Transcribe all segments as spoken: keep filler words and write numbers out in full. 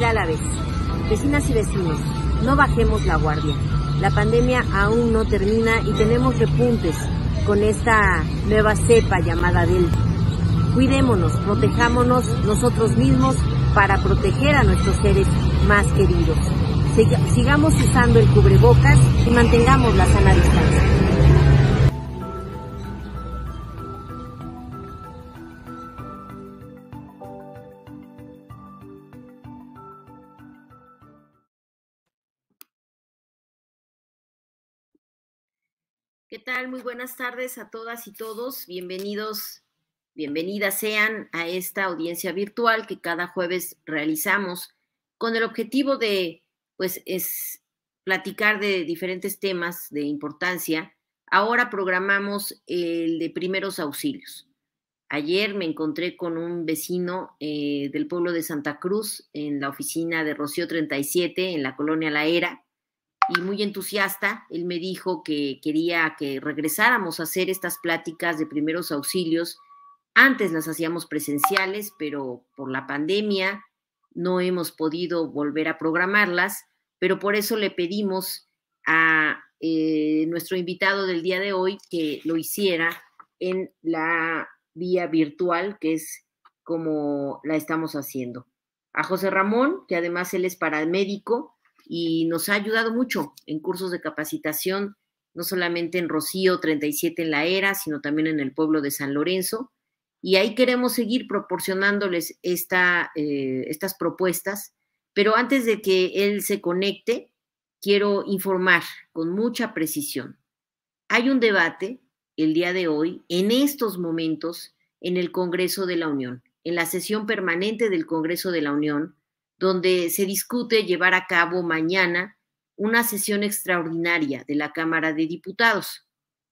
día a la vez. Vecinas y vecinos, no bajemos la guardia. La pandemia aún no termina y tenemos repuntes con esta nueva cepa llamada Delta. Cuidémonos, protejámonos nosotros mismos para proteger a nuestros seres más queridos. Sigamos usando el cubrebocas y mantengamos la sana distancia. ¿Qué tal? Muy buenas tardes a todas y todos. Bienvenidos, bienvenidas sean a esta audiencia virtual que cada jueves realizamos con el objetivo de, pues, es platicar de diferentes temas de importancia. Ahora programamos el de primeros auxilios. Ayer me encontré con un vecino eh, del pueblo de Santa Cruz en la oficina de Rocío treinta y siete en la colonia La Era. Y muy entusiasta, él me dijo que quería que regresáramos a hacer estas pláticas de primeros auxilios. Antes las hacíamos presenciales, pero por la pandemia no hemos podido volver a programarlas, pero por eso le pedimos a eh, nuestro invitado del día de hoy que lo hiciera en la vía virtual, que es como la estamos haciendo. A José Ramón, que además él es paramédico, y nos ha ayudado mucho en cursos de capacitación, no solamente en Rocío treinta y siete en La Era, sino también en el pueblo de San Lorenzo. Y ahí queremos seguir proporcionándoles esta, eh, estas propuestas. Pero antes de que él se conecte, quiero informar con mucha precisión. Hay un debate el día de hoy, en estos momentos, en el Congreso de la Unión, en la sesión permanente del Congreso de la Unión, donde se discute llevar a cabo mañana una sesión extraordinaria de la Cámara de Diputados.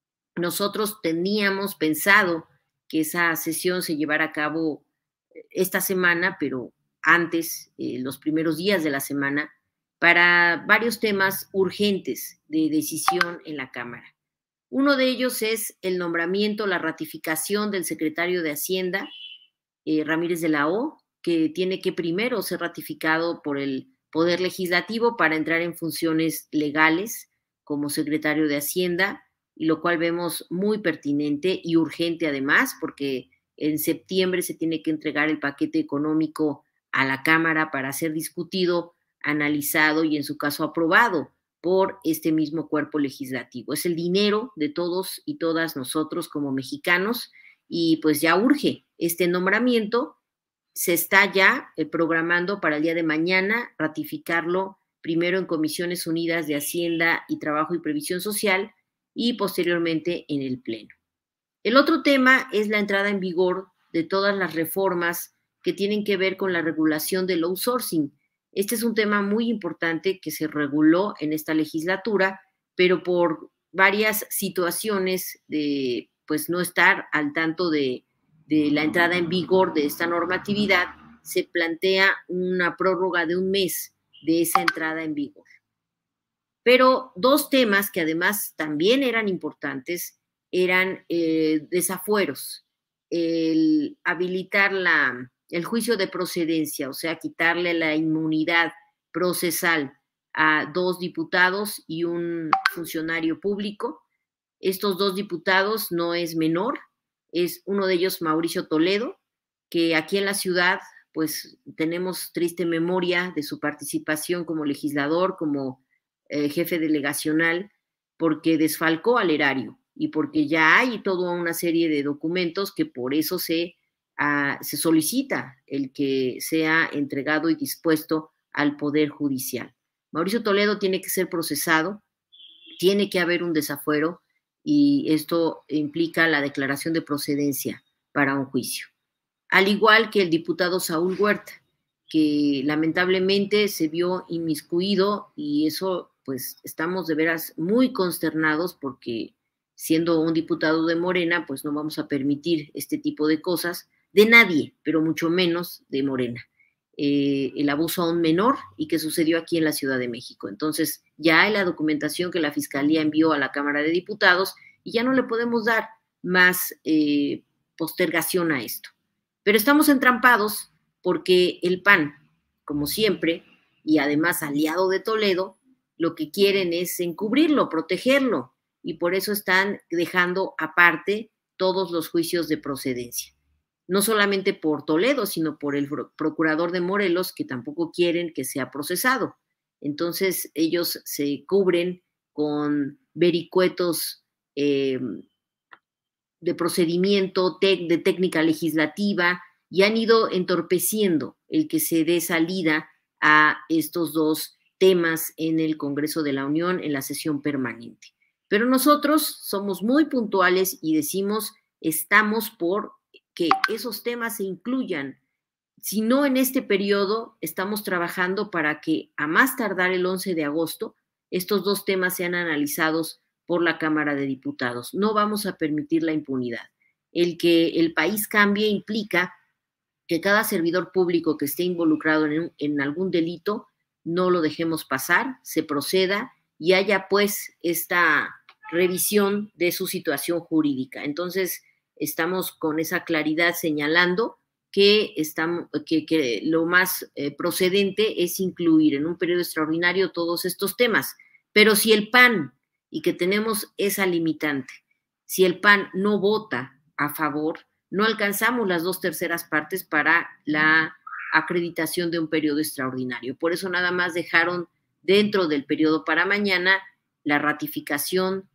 Nosotros teníamos pensado que esa sesión se llevara a cabo esta semana, pero antes, eh, los primeros días de la semana, para varios temas urgentes de decisión en la Cámara. Uno de ellos es el nombramiento, la ratificación del secretario de Hacienda, eh, Ramírez de la O, que tiene que primero ser ratificado por el Poder Legislativo para entrar en funciones legales como secretario de Hacienda, y lo cual vemos muy pertinente y urgente además, porque en septiembre se tiene que entregar el paquete económico a la Cámara para ser discutido, analizado y en su caso aprobado por este mismo cuerpo legislativo. Es el dinero de todos y todas nosotros como mexicanos y pues ya urge este nombramiento. Se está ya eh, programando para el día de mañana ratificarlo primero en Comisiones Unidas de Hacienda y Trabajo y Previsión Social y posteriormente en el Pleno. El otro tema es la entrada en vigor de todas las reformas que tienen que ver con la regulación del outsourcing. Este es un tema muy importante que se reguló en esta legislatura, pero por varias situaciones de pues no estar al tanto de de la entrada en vigor de esta normatividad, se plantea una prórroga de un mes de esa entrada en vigor. Pero dos temas que además también eran importantes eran eh, desafueros, el habilitar la, el juicio de procedencia, o sea, quitarle la inmunidad procesal a dos diputados y un funcionario público. Estos dos diputados no es menor, es uno de ellos Mauricio Toledo, que aquí en la ciudad pues tenemos triste memoria de su participación como legislador, como eh, jefe delegacional, porque desfalcó al erario y porque ya hay toda una serie de documentos que por eso se, uh, se solicita el que sea entregado y dispuesto al Poder Judicial. Mauricio Toledo tiene que ser procesado, tiene que haber un desafuero, y esto implica la declaración de procedencia para un juicio. Al igual que el diputado Saúl Huerta, que lamentablemente se vio inmiscuido y eso, pues, estamos de veras muy consternados porque siendo un diputado de Morena, pues no vamos a permitir este tipo de cosas de nadie, pero mucho menos de Morena. Eh, el abuso a un menor y que sucedió aquí en la Ciudad de México. Entonces, ya hay la documentación que la Fiscalía envió a la Cámara de Diputados y ya no le podemos dar más eh, postergación a esto. Pero estamos entrampados porque el P A N, como siempre, y además aliado de Toledo, lo que quieren es encubrirlo, protegerlo, y por eso están dejando aparte todos los juicios de procedencia. No solamente por Toledo, sino por el procurador de Morelos, que tampoco quieren que sea procesado. Entonces ellos se cubren con vericuetos eh, de procedimiento, tec, de técnica legislativa, y han ido entorpeciendo el que se dé salida a estos dos temas en el Congreso de la Unión en la sesión permanente. Pero nosotros somos muy puntuales y decimos, estamos por que esos temas se incluyan. Si no en este periodo, estamos trabajando para que a más tardar el once de agosto, estos dos temas sean analizados por la Cámara de Diputados. No vamos a permitir la impunidad. El que el país cambie implica que cada servidor público que esté involucrado en, en algún delito, no lo dejemos pasar, se proceda y haya pues esta revisión de su situación jurídica. Entonces, estamos con esa claridad señalando que, estamos, que, que lo más eh, procedente es incluir en un periodo extraordinario todos estos temas. Pero si el P A N, y que tenemos esa limitante, si el P A N no vota a favor, no alcanzamos las dos terceras partes para la acreditación de un periodo extraordinario. Por eso nada más dejaron dentro del periodo para mañana la ratificación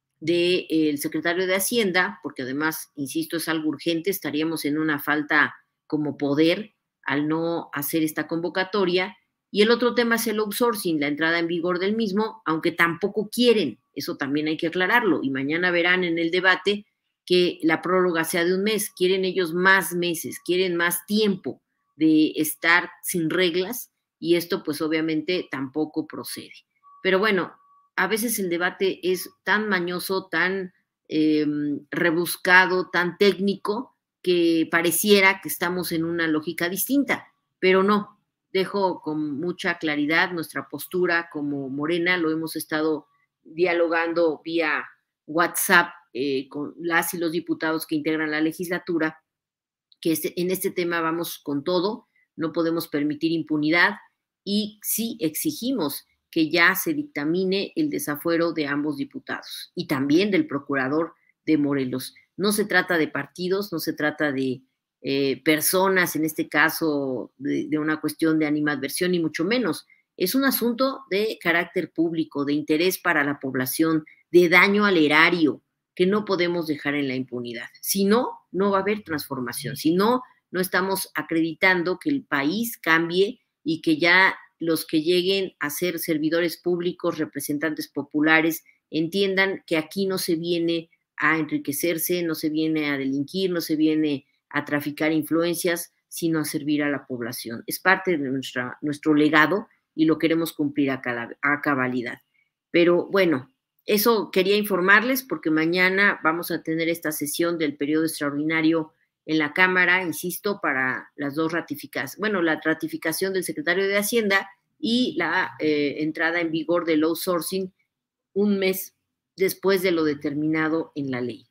del de, secretario de Hacienda, porque además, insisto, es algo urgente, estaríamos en una falta como poder al no hacer esta convocatoria. Y el otro tema es el outsourcing, la entrada en vigor del mismo, aunque tampoco quieren, eso también hay que aclararlo, y mañana verán en el debate que la prórroga sea de un mes, quieren ellos más meses, quieren más tiempo de estar sin reglas, y esto pues obviamente tampoco procede. Pero bueno, a veces el debate es tan mañoso, tan eh, rebuscado, tan técnico, que pareciera que estamos en una lógica distinta, pero no. Dejo con mucha claridad nuestra postura como Morena, lo hemos estado dialogando vía WhatsApp eh, con las y los diputados que integran la legislatura, que este, en este tema vamos con todo, no podemos permitir impunidad y sí exigimos que ya se dictamine el desafuero de ambos diputados y también del procurador de Morelos. No se trata de partidos, no se trata de eh, personas, en este caso de, de una cuestión de animadversión, ni mucho menos. Es un asunto de carácter público, de interés para la población, de daño al erario, que no podemos dejar en la impunidad. Si no, no va a haber transformación. Si no, no estamos acreditando que el país cambie y que ya los que lleguen a ser servidores públicos, representantes populares, entiendan que aquí no se viene a enriquecerse, no se viene a delinquir, no se viene a traficar influencias, sino a servir a la población. Es parte de nuestra, nuestro legado y lo queremos cumplir a, cada, a cabalidad. Pero bueno, eso quería informarles porque mañana vamos a tener esta sesión del periodo extraordinario en la Cámara, insisto, para las dos ratificaciones, bueno, la ratificación del secretario de Hacienda y la eh, entrada en vigor del outsourcing un mes después de lo determinado en la ley.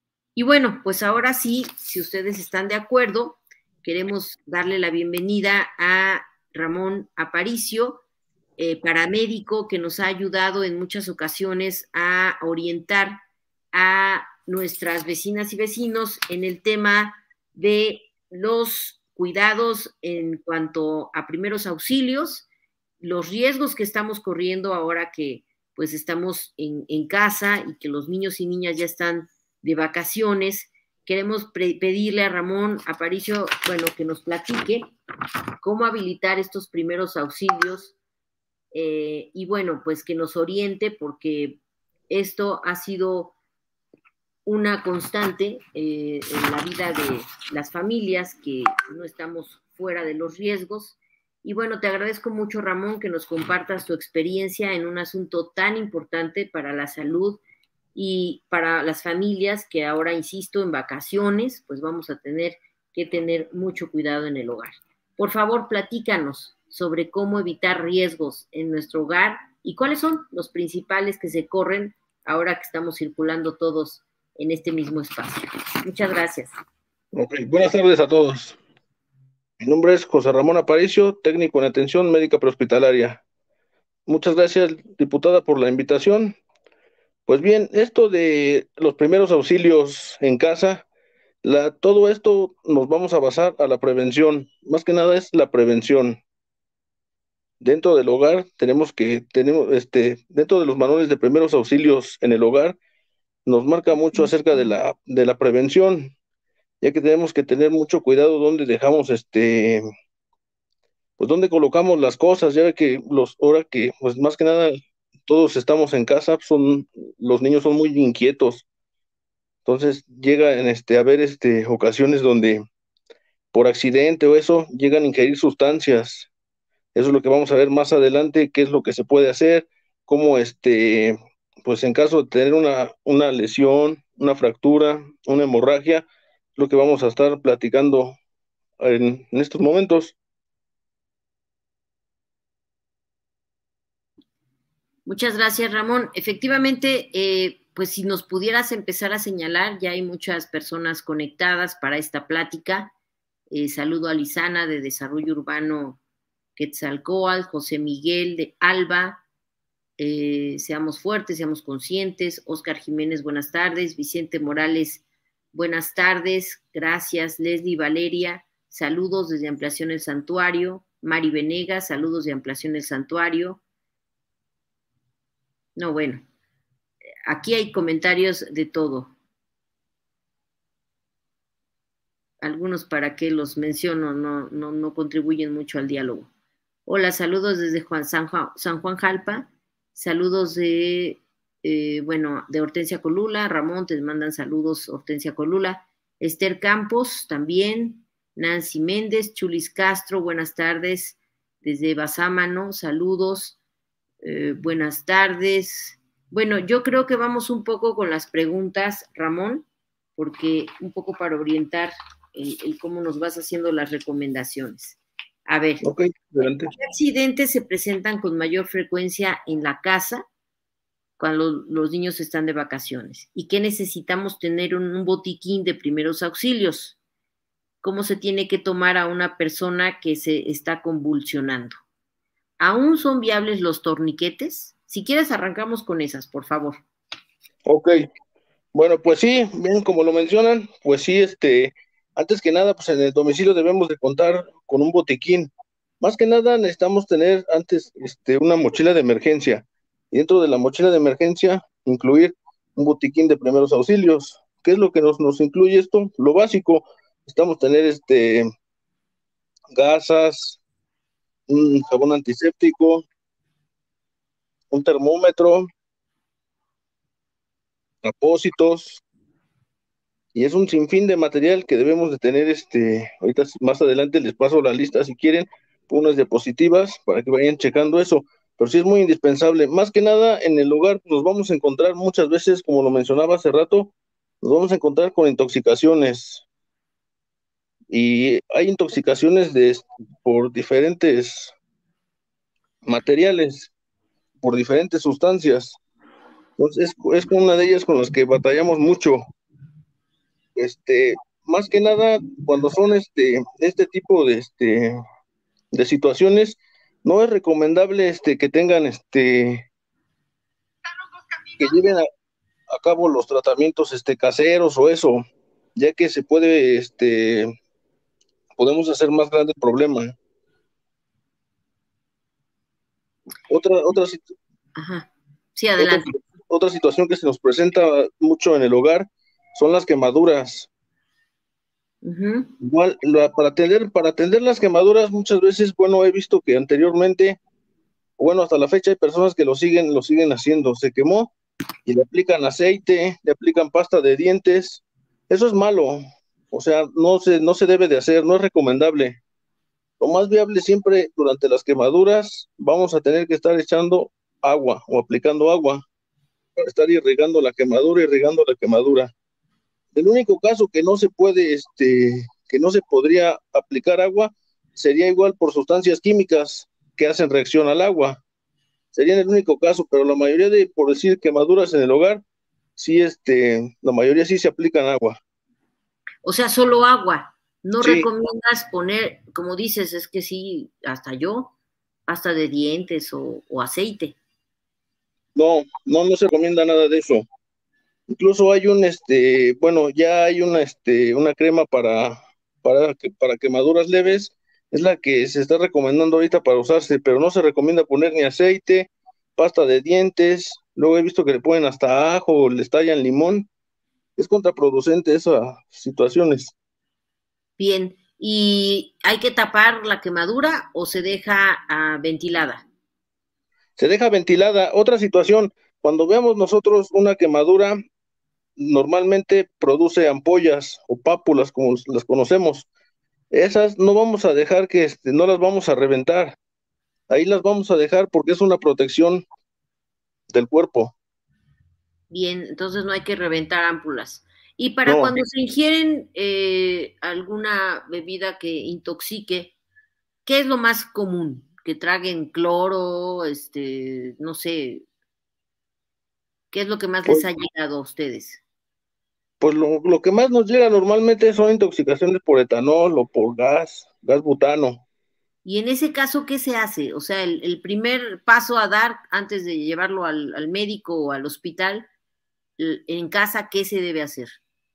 Y bueno, pues ahora sí, si ustedes están de acuerdo, queremos darle la bienvenida a Ramón Aparicio, eh, paramédico que nos ha ayudado en muchas ocasiones a orientar a nuestras vecinas y vecinos en el tema de los cuidados en cuanto a primeros auxilios, los riesgos que estamos corriendo ahora que pues estamos en, en casa y que los niños y niñas ya están de vacaciones. Queremos pedirle a Ramón Aparicio, bueno, que nos platique cómo habilitar estos primeros auxilios eh, y bueno, pues que nos oriente porque esto ha sido una constante eh, en la vida de las familias, que no estamos fuera de los riesgos. Y bueno, te agradezco mucho, Ramón, que nos compartas tu experiencia en un asunto tan importante para la salud y para las familias que ahora, insisto, en vacaciones, pues vamos a tener que tener mucho cuidado en el hogar. Por favor, platícanos sobre cómo evitar riesgos en nuestro hogar y cuáles son los principales que se corren ahora que estamos circulando todos en este mismo espacio. Muchas gracias. Ok, buenas tardes a todos. Mi nombre es José Ramón Aparicio, técnico en atención médica prehospitalaria. Muchas gracias, diputada, por la invitación. Pues bien, esto de los primeros auxilios en casa, la, todo esto nos vamos a basar a la prevención. Más que nada es la prevención. Dentro del hogar tenemos que, tenemos, este, dentro de los manuales de primeros auxilios en el hogar, nos marca mucho acerca de la, de la prevención, ya que tenemos que tener mucho cuidado donde dejamos este pues dónde colocamos las cosas, ya que los, ahora que, pues más que nada, todos estamos en casa, son, los niños son muy inquietos, entonces llega en este, a haber este, ocasiones donde por accidente o eso llegan a ingerir sustancias. Eso es lo que vamos a ver más adelante, qué es lo que se puede hacer, cómo este, pues en caso de tener una, una lesión, una fractura, una hemorragia, lo que vamos a estar platicando en, en estos momentos. Muchas gracias, Ramón. Efectivamente, eh, pues si nos pudieras empezar a señalar, ya hay muchas personas conectadas para esta plática. Eh, saludo a Lisana de Desarrollo Urbano Quetzalcóatl, José Miguel de Alba, eh, seamos fuertes, seamos conscientes. Oscar Jiménez, buenas tardes. Vicente Morales, buenas tardes. Gracias. Leslie Valeria, saludos desde Ampliación El Santuario. Mari Venegas, saludos de Ampliación El Santuario. No, bueno, aquí hay comentarios de todo. Algunos para qué los menciono, no, no, no contribuyen mucho al diálogo. Hola, saludos desde Juan, San, Juan, San Juan Jalpa, saludos de, eh, bueno, de Hortensia Colula, Ramón, te mandan saludos Hortensia Colula, Esther Campos también, Nancy Méndez, Chulis Castro, buenas tardes, desde Basámano, saludos, eh, buenas tardes. Bueno, yo creo que vamos un poco con las preguntas, Ramón, porque un poco para orientar el, el cómo nos vas haciendo las recomendaciones. A ver, Okay, adelante. ¿qué accidentes se presentan con mayor frecuencia en la casa cuando los niños están de vacaciones? ¿Y qué necesitamos tener un, un botiquín de primeros auxilios? ¿Cómo se tiene que tomar a una persona que se está convulsionando? ¿Aún son viables los torniquetes? Si quieres, arrancamos con esas, por favor. Ok, bueno, pues sí, bien como lo mencionan, pues sí, este, antes que nada, pues en el domicilio debemos de contar con un botiquín. Más que nada necesitamos tener antes, este, una mochila de emergencia. Y dentro de la mochila de emergencia, incluir un botiquín de primeros auxilios. ¿Qué es lo que nos, nos incluye esto? Lo básico, necesitamos tener, este, gasas, un jabón antiséptico, un termómetro, apósitos, y es un sinfín de material que debemos de tener, este, ahorita más adelante les paso la lista si quieren, unas diapositivas para que vayan checando eso, pero sí es muy indispensable. Más que nada en el hogar nos vamos a encontrar muchas veces, como lo mencionaba hace rato, nos vamos a encontrar con intoxicaciones, y hay intoxicaciones de, por diferentes materiales, por diferentes sustancias. Entonces es, es una de ellas con las que batallamos mucho. Este, más que nada, cuando son este, este tipo de, este, de situaciones, no es recomendable este, que tengan, este, que lleven a, a cabo los tratamientos este, caseros o eso, ya que se puede, este, podemos hacer más grande el problema. Otra, otra, Ajá. Sí, otra, adelante. otra situación que se nos presenta mucho en el hogar son las quemaduras. Uh-huh. Igual, la, para atender, para atender las quemaduras, muchas veces, bueno, he visto que anteriormente, bueno, hasta la fecha hay personas que lo siguen, lo siguen haciendo. Se quemó y le aplican aceite, le aplican pasta de dientes. Eso es malo. O sea, no se, no se debe de hacer, no es recomendable. Lo más viable siempre durante las quemaduras, vamos a tener que estar echando agua o aplicando agua para estar irrigando la quemadura, irrigando la quemadura. El único caso que no se puede, este, que no se podría aplicar agua, sería igual por sustancias químicas que hacen reacción al agua. Sería el único caso, pero la mayoría de, por decir, quemaduras en el hogar, sí, este, la mayoría sí se aplican agua. O sea, solo agua. No Sí, recomiendas poner, como dices, es que sí, hasta yo, pasta de dientes o, o aceite. no, no, no se recomienda nada de eso. Incluso hay un, este, bueno, ya hay una, este, una crema para, para, que- para quemaduras leves, es la que se está recomendando ahorita para usarse, pero no se recomienda poner ni aceite, pasta de dientes, luego he visto que le ponen hasta ajo, le estallan limón, es contraproducente esas situaciones. Bien, ¿y hay que tapar la quemadura o se deja ah, ventilada? Se deja ventilada. Otra situación, cuando veamos nosotros una quemadura, normalmente produce ampollas o pápulas, como las conocemos. Esas no vamos a dejar que, este, no las vamos a reventar. Ahí las vamos a dejar porque es una protección del cuerpo. Bien, entonces no hay que reventar ámpulas. Y para No, cuando se ingieren eh, alguna bebida que intoxique, ¿qué es lo más común? Que traguen cloro, este, no sé, ¿qué es lo que más les pues, ha llegado a ustedes? pues lo, lo que más nos llega normalmente son intoxicaciones por etanol o por gas, gas butano. Y en ese caso, ¿qué se hace? O sea, el, el primer paso a dar antes de llevarlo al, al médico o al hospital, l- en casa, ¿qué se debe hacer?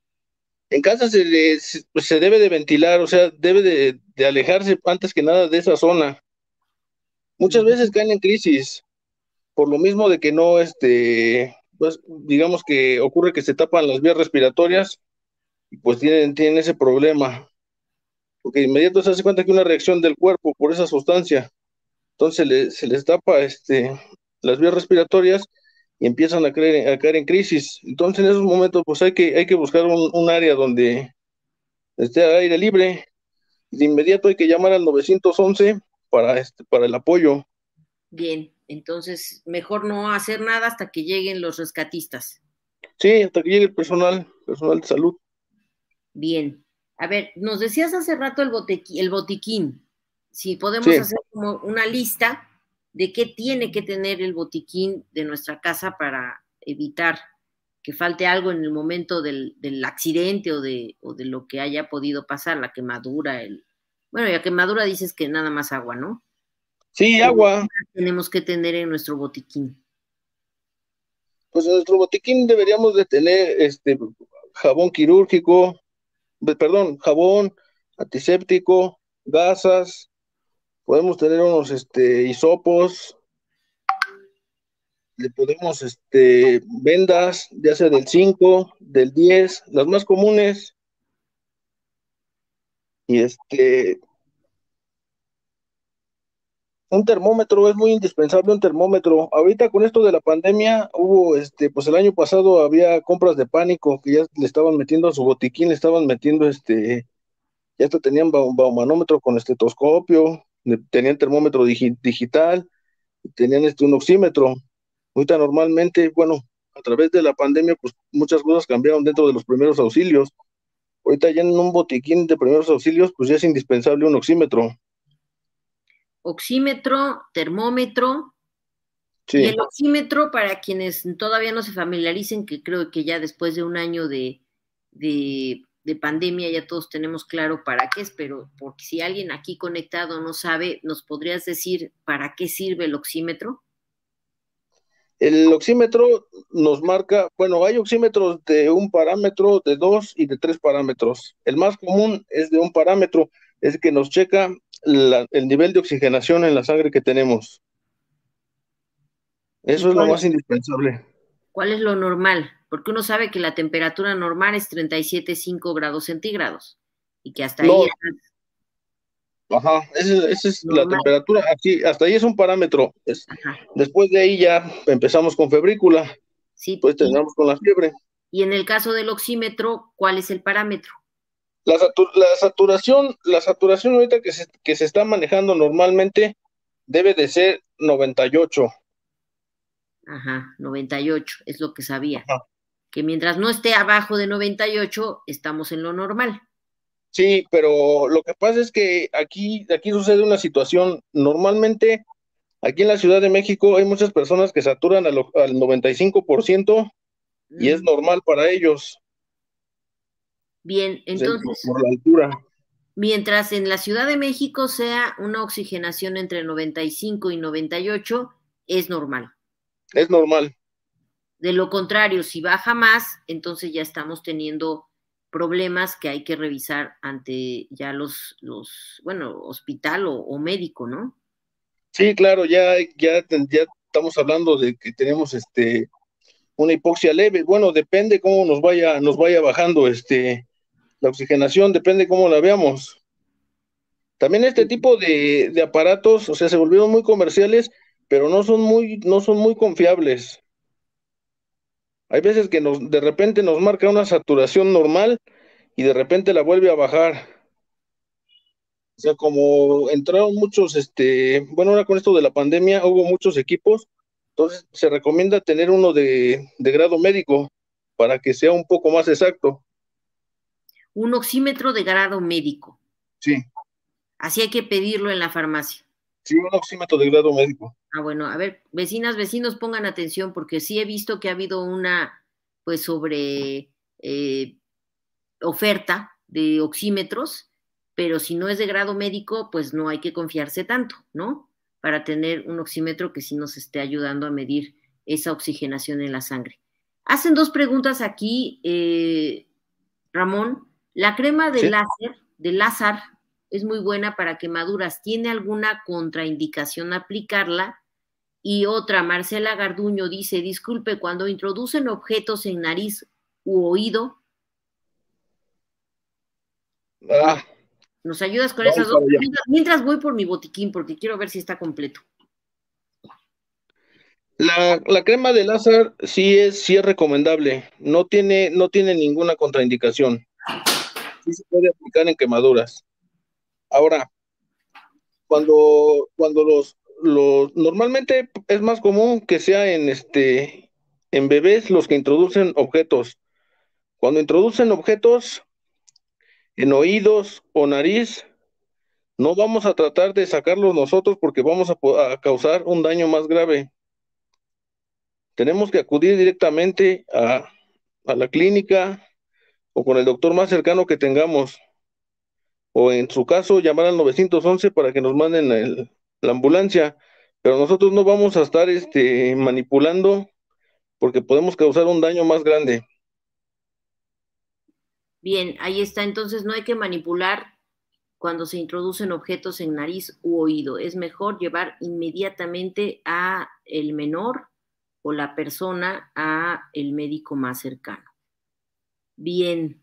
En casa se, le- se, pues, se debe de ventilar, o sea, debe de, de alejarse antes que nada de esa zona. Muchas veces Ujú. caen en crisis, por lo mismo de que no, este, pues digamos que ocurre que se tapan las vías respiratorias y pues tienen, tienen ese problema, porque de inmediato se hace cuenta que una reacción del cuerpo por esa sustancia, entonces le- se les tapa este, las vías respiratorias y empiezan a, caer, a caer en crisis. Entonces en esos momentos pues hay que, hay que buscar un, un área donde esté al aire libre y de inmediato hay que llamar al nueve once para, este, para el apoyo. Bien, entonces mejor no hacer nada hasta que lleguen los rescatistas. Sí, hasta que llegue el personal, personal de salud. Bien. A ver, nos decías hace rato el botequi- el botiquín. Si podemos Sí, hacer como una lista de qué tiene que tener el botiquín de nuestra casa para evitar que falte algo en el momento del, del accidente o de, o de lo que haya podido pasar, la quemadura, el... Bueno, la quemadura dices que nada más agua, ¿no? sí, Pero ¿qué agua. más tenemos que tener en nuestro botiquín? Pues en nuestro botiquín deberíamos de tener este jabón quirúrgico, pe- perdón, jabón antiséptico, gasas, podemos tener unos este hisopos, le podemos este vendas, ya sea del cinco, del diez, las más comunes, y este un termómetro es muy indispensable, un termómetro. Ahorita con esto de la pandemia hubo este pues el año pasado había compras de pánico que ya le estaban metiendo a su botiquín, le estaban metiendo este ya hasta tenían ba- baumanómetro con estetoscopio, le- tenían termómetro digi- digital, tenían este un oxímetro. Ahorita normalmente, bueno, a través de la pandemia, pues muchas cosas cambiaron dentro de los primeros auxilios. Ahorita ya en un botiquín de primeros auxilios, pues ya es indispensable un oxímetro. Oxímetro, termómetro. Y Sí, el oxímetro, para quienes todavía no se familiaricen, que creo que ya después de un año de, de, de pandemia ya todos tenemos claro para qué es, pero porque si alguien aquí conectado no sabe, ¿nos podrías decir para qué sirve el oxímetro? el oxímetro nos marca, bueno, hay oxímetros de un parámetro, de dos y de tres parámetros. El más común es de un parámetro, es que nos checa la- el nivel de oxigenación en la sangre que tenemos. ¿Y Eso es lo cuál, más indispensable. cuál es lo normal? Porque uno sabe que la temperatura normal es treinta y siete punto cinco grados centígrados y que hasta ahí No, es ajá, esa, esa es la normal. temperatura. Aquí, hasta ahí es un parámetro. Es, Ajá, después de ahí ya empezamos con febrícula, sí. pues Y, terminamos con la fiebre. y en el caso del oxímetro, ¿cuál es el parámetro? La, satu- la saturación, la saturación ahorita que se, que se está manejando normalmente debe de ser noventa y ocho. Ajá, noventa y ocho es lo que sabía. Ajá. Que mientras no esté abajo de noventa y ocho, estamos en lo normal. Sí, pero lo que pasa es que aquí, aquí sucede una situación. Normalmente, aquí en la Ciudad de México hay muchas personas que saturan al, al noventa y cinco por ciento y es Ujú. normal para ellos, Bien, pues, el- por entonces, por la altura. Mientras en la Ciudad de México sea una oxigenación entre noventa y cinco y noventa y ocho, es normal. Es normal. De lo contrario, si baja más, entonces ya estamos teniendo problemas que hay que revisar ante ya los, los bueno, hospital o, o médico, ¿no? Sí, claro, ya, ya, ya estamos hablando de que tenemos este una hipoxia leve. Bueno, depende cómo nos vaya, nos vaya bajando este la oxigenación, depende cómo la veamos. También este tipo de, de aparatos, o sea, se volvieron muy comerciales, pero no son muy, no son muy confiables. Hay veces que nos, de repente nos marca una saturación normal y de repente la vuelve a bajar. O sea, como entraron muchos, este, bueno, ahora con esto de la pandemia hubo muchos equipos, entonces se recomienda tener uno de, de grado médico para que sea un poco más exacto. Un oxímetro de grado médico. Sí. Así hay que pedirlo en la farmacia. Sí, un oxímetro de grado médico. Ah, bueno, a ver, vecinas, vecinos, pongan atención porque sí he visto que ha habido una, pues, sobre eh, oferta de oxímetros, pero si no es de grado médico, pues no hay que confiarse tanto, ¿no? Para tener un oxímetro que sí nos esté ayudando a medir esa oxigenación en la sangre. Hacen dos preguntas aquí, eh, Ramón. La crema de Sí. láser, de láser, es muy buena para quemaduras. ¿Tiene alguna contraindicación aplicarla? Y otra, Marcela Garduño dice, disculpe, cuando introducen objetos en nariz u oído, Ah, ¿nos ayudas con vamos esas dos para allá. preguntas? Mientras voy por mi botiquín, porque quiero ver si está completo. La, la crema de láser sí es, sí es recomendable, no tiene, no tiene ninguna contraindicación. Sí se puede aplicar en quemaduras. Ahora, cuando, cuando los, los, normalmente es más común que sea en este, en bebés los que introducen objetos. Cuando introducen objetos en oídos o nariz, no vamos a tratar de sacarlos nosotros porque vamos a, a causar un daño más grave. Tenemos que acudir directamente a, a la clínica o con el doctor más cercano que tengamos, o en su caso llamar al nueve once para que nos manden el, la ambulancia, pero nosotros no vamos a estar este, manipulando porque podemos causar un daño más grande. Bien, ahí está. Entonces no hay que manipular cuando se introducen objetos en nariz u oído. Es mejor llevar inmediatamente a el menor o la persona a el médico más cercano. Bien.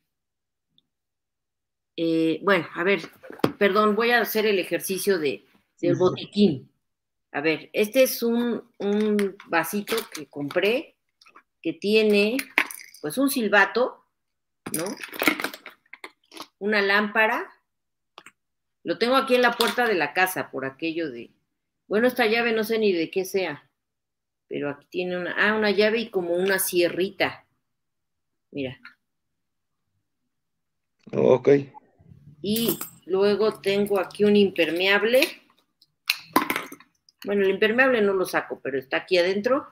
Eh, bueno, a ver, perdón, voy a hacer el ejercicio de, del botiquín. A ver, este es un, un vasito que compré que tiene pues un silbato, ¿no? Una lámpara. Lo tengo aquí en la puerta de la casa por aquello de, bueno, esta llave no sé ni de qué sea, pero aquí tiene una, ah, una llave y como una sierrita. Mira. Ok. Y luego tengo aquí un impermeable. Bueno, el impermeable no lo saco, pero está aquí adentro.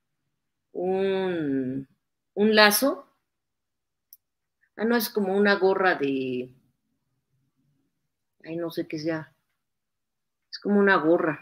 Un, un lazo. Ah, no, es como una gorra de... Ay, no sé qué sea. Es como una gorra.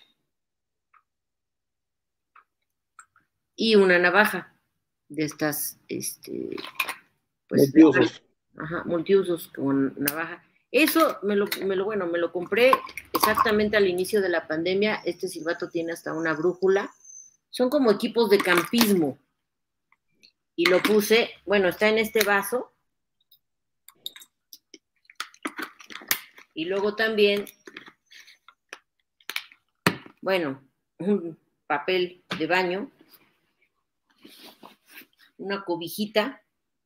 Y una navaja de estas, este, pues, Multiusos. ajá, multiusos con navaja. Eso me lo, me lo, bueno, me lo compré exactamente al inicio de la pandemia. Este silbato tiene hasta una brújula. Son como equipos de campismo. Y lo puse, bueno, está en este vaso. Y luego también, bueno, un papel de baño, una cobijita.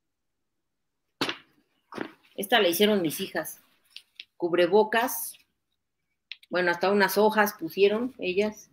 Esta la hicieron mis hijas. Cubrebocas. Bueno, hasta unas hojas pusieron ellas.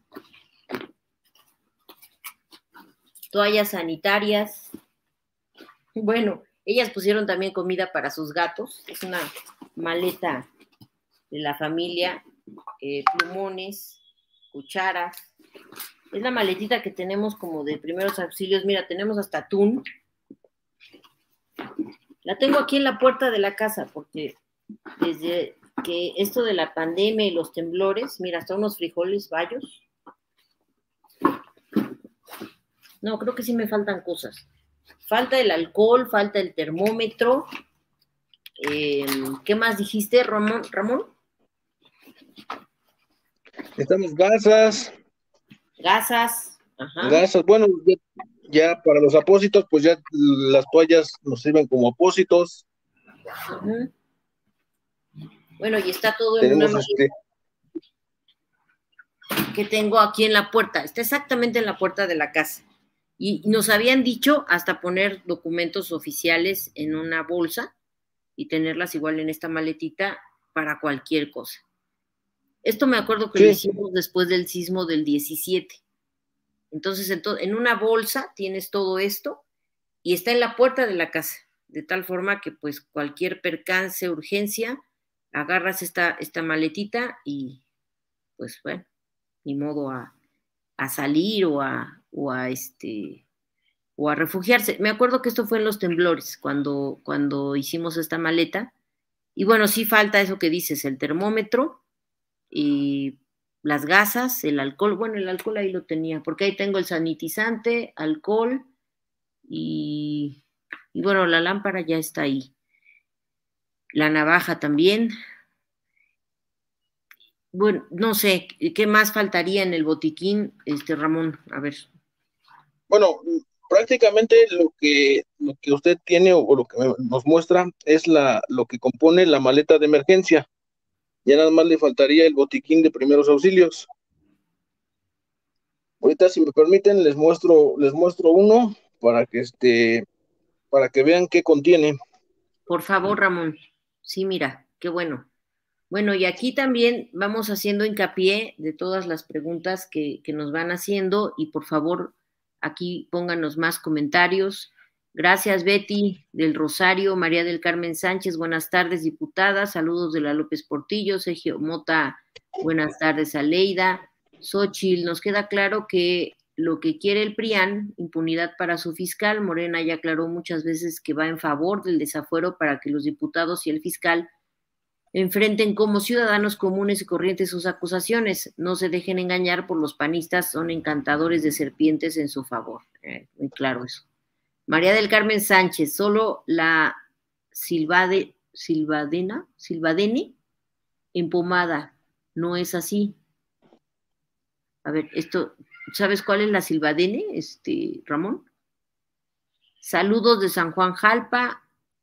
Toallas sanitarias. Bueno, ellas pusieron también comida para sus gatos. Es una maleta de la familia. Eh, plumones, cucharas. Es la maletita que tenemos como de primeros auxilios. Mira, tenemos hasta atún. La tengo aquí en la puerta de la casa porque desde que esto de la pandemia y los temblores, mira, hasta unos frijoles bayos. No, creo que sí me faltan cosas. Falta el alcohol, falta el termómetro. Eh, ¿Qué más dijiste, Ramón? ¿Ramón? Estamos gasas. Gasas. Ajá. Gasas, bueno, ya, ya para los apósitos, pues ya las toallas nos sirven como apósitos. Uh-huh. Bueno, y está todo en Tenemos una este que tengo aquí en la puerta. Está exactamente en la puerta de la casa. Y nos habían dicho hasta poner documentos oficiales en una bolsa y tenerlas igual en esta maletita para cualquier cosa. Esto me acuerdo que sí. Lo hicimos después del sismo del diecisiete. Entonces, en una bolsa tienes todo esto y está en la puerta de la casa, de tal forma que pues cualquier percance, urgencia, agarras esta, esta maletita y pues bueno, ni modo a, a salir o a, o a este o a refugiarse. Me acuerdo que esto fue en los temblores, cuando, cuando hicimos esta maleta. Y bueno, sí falta eso que dices, el termómetro y las gasas, el alcohol. Bueno, el alcohol ahí lo tenía, porque ahí tengo el sanitizante, alcohol y, y bueno, la lámpara ya está ahí. La navaja también. Bueno, no sé, ¿qué más faltaría en el botiquín, este Ramón? A ver. Bueno, prácticamente lo que, lo que usted tiene o lo que nos muestra es la, lo que compone la maleta de emergencia. Ya nada más le faltaría el botiquín de primeros auxilios. Ahorita, si me permiten, les muestro, les muestro uno para que este, para que vean qué contiene. Por favor, Ramón. Sí, mira, qué bueno. Bueno, y aquí también vamos haciendo hincapié de todas las preguntas que, que nos van haciendo y por favor, aquí pónganos más comentarios. Gracias, Betty del Rosario, María del Carmen Sánchez, buenas tardes, diputada. Saludos de la López Portillo, Sergio Mota, buenas tardes, Aleida. Xochitl, nos queda claro que lo que quiere el PRIAN, impunidad para su fiscal. Morena ya aclaró muchas veces que va en favor del desafuero para que los diputados y el fiscal enfrenten como ciudadanos comunes y corrientes sus acusaciones. No se dejen engañar por los panistas, son encantadores de serpientes en su favor. Eh, muy claro eso. María del Carmen Sánchez, solo la silvade, silvadena, silvadene empomada. No es así. A ver, esto, ¿sabes cuál es la silvadene, este, Ramón? Saludos de San Juan Jalpa.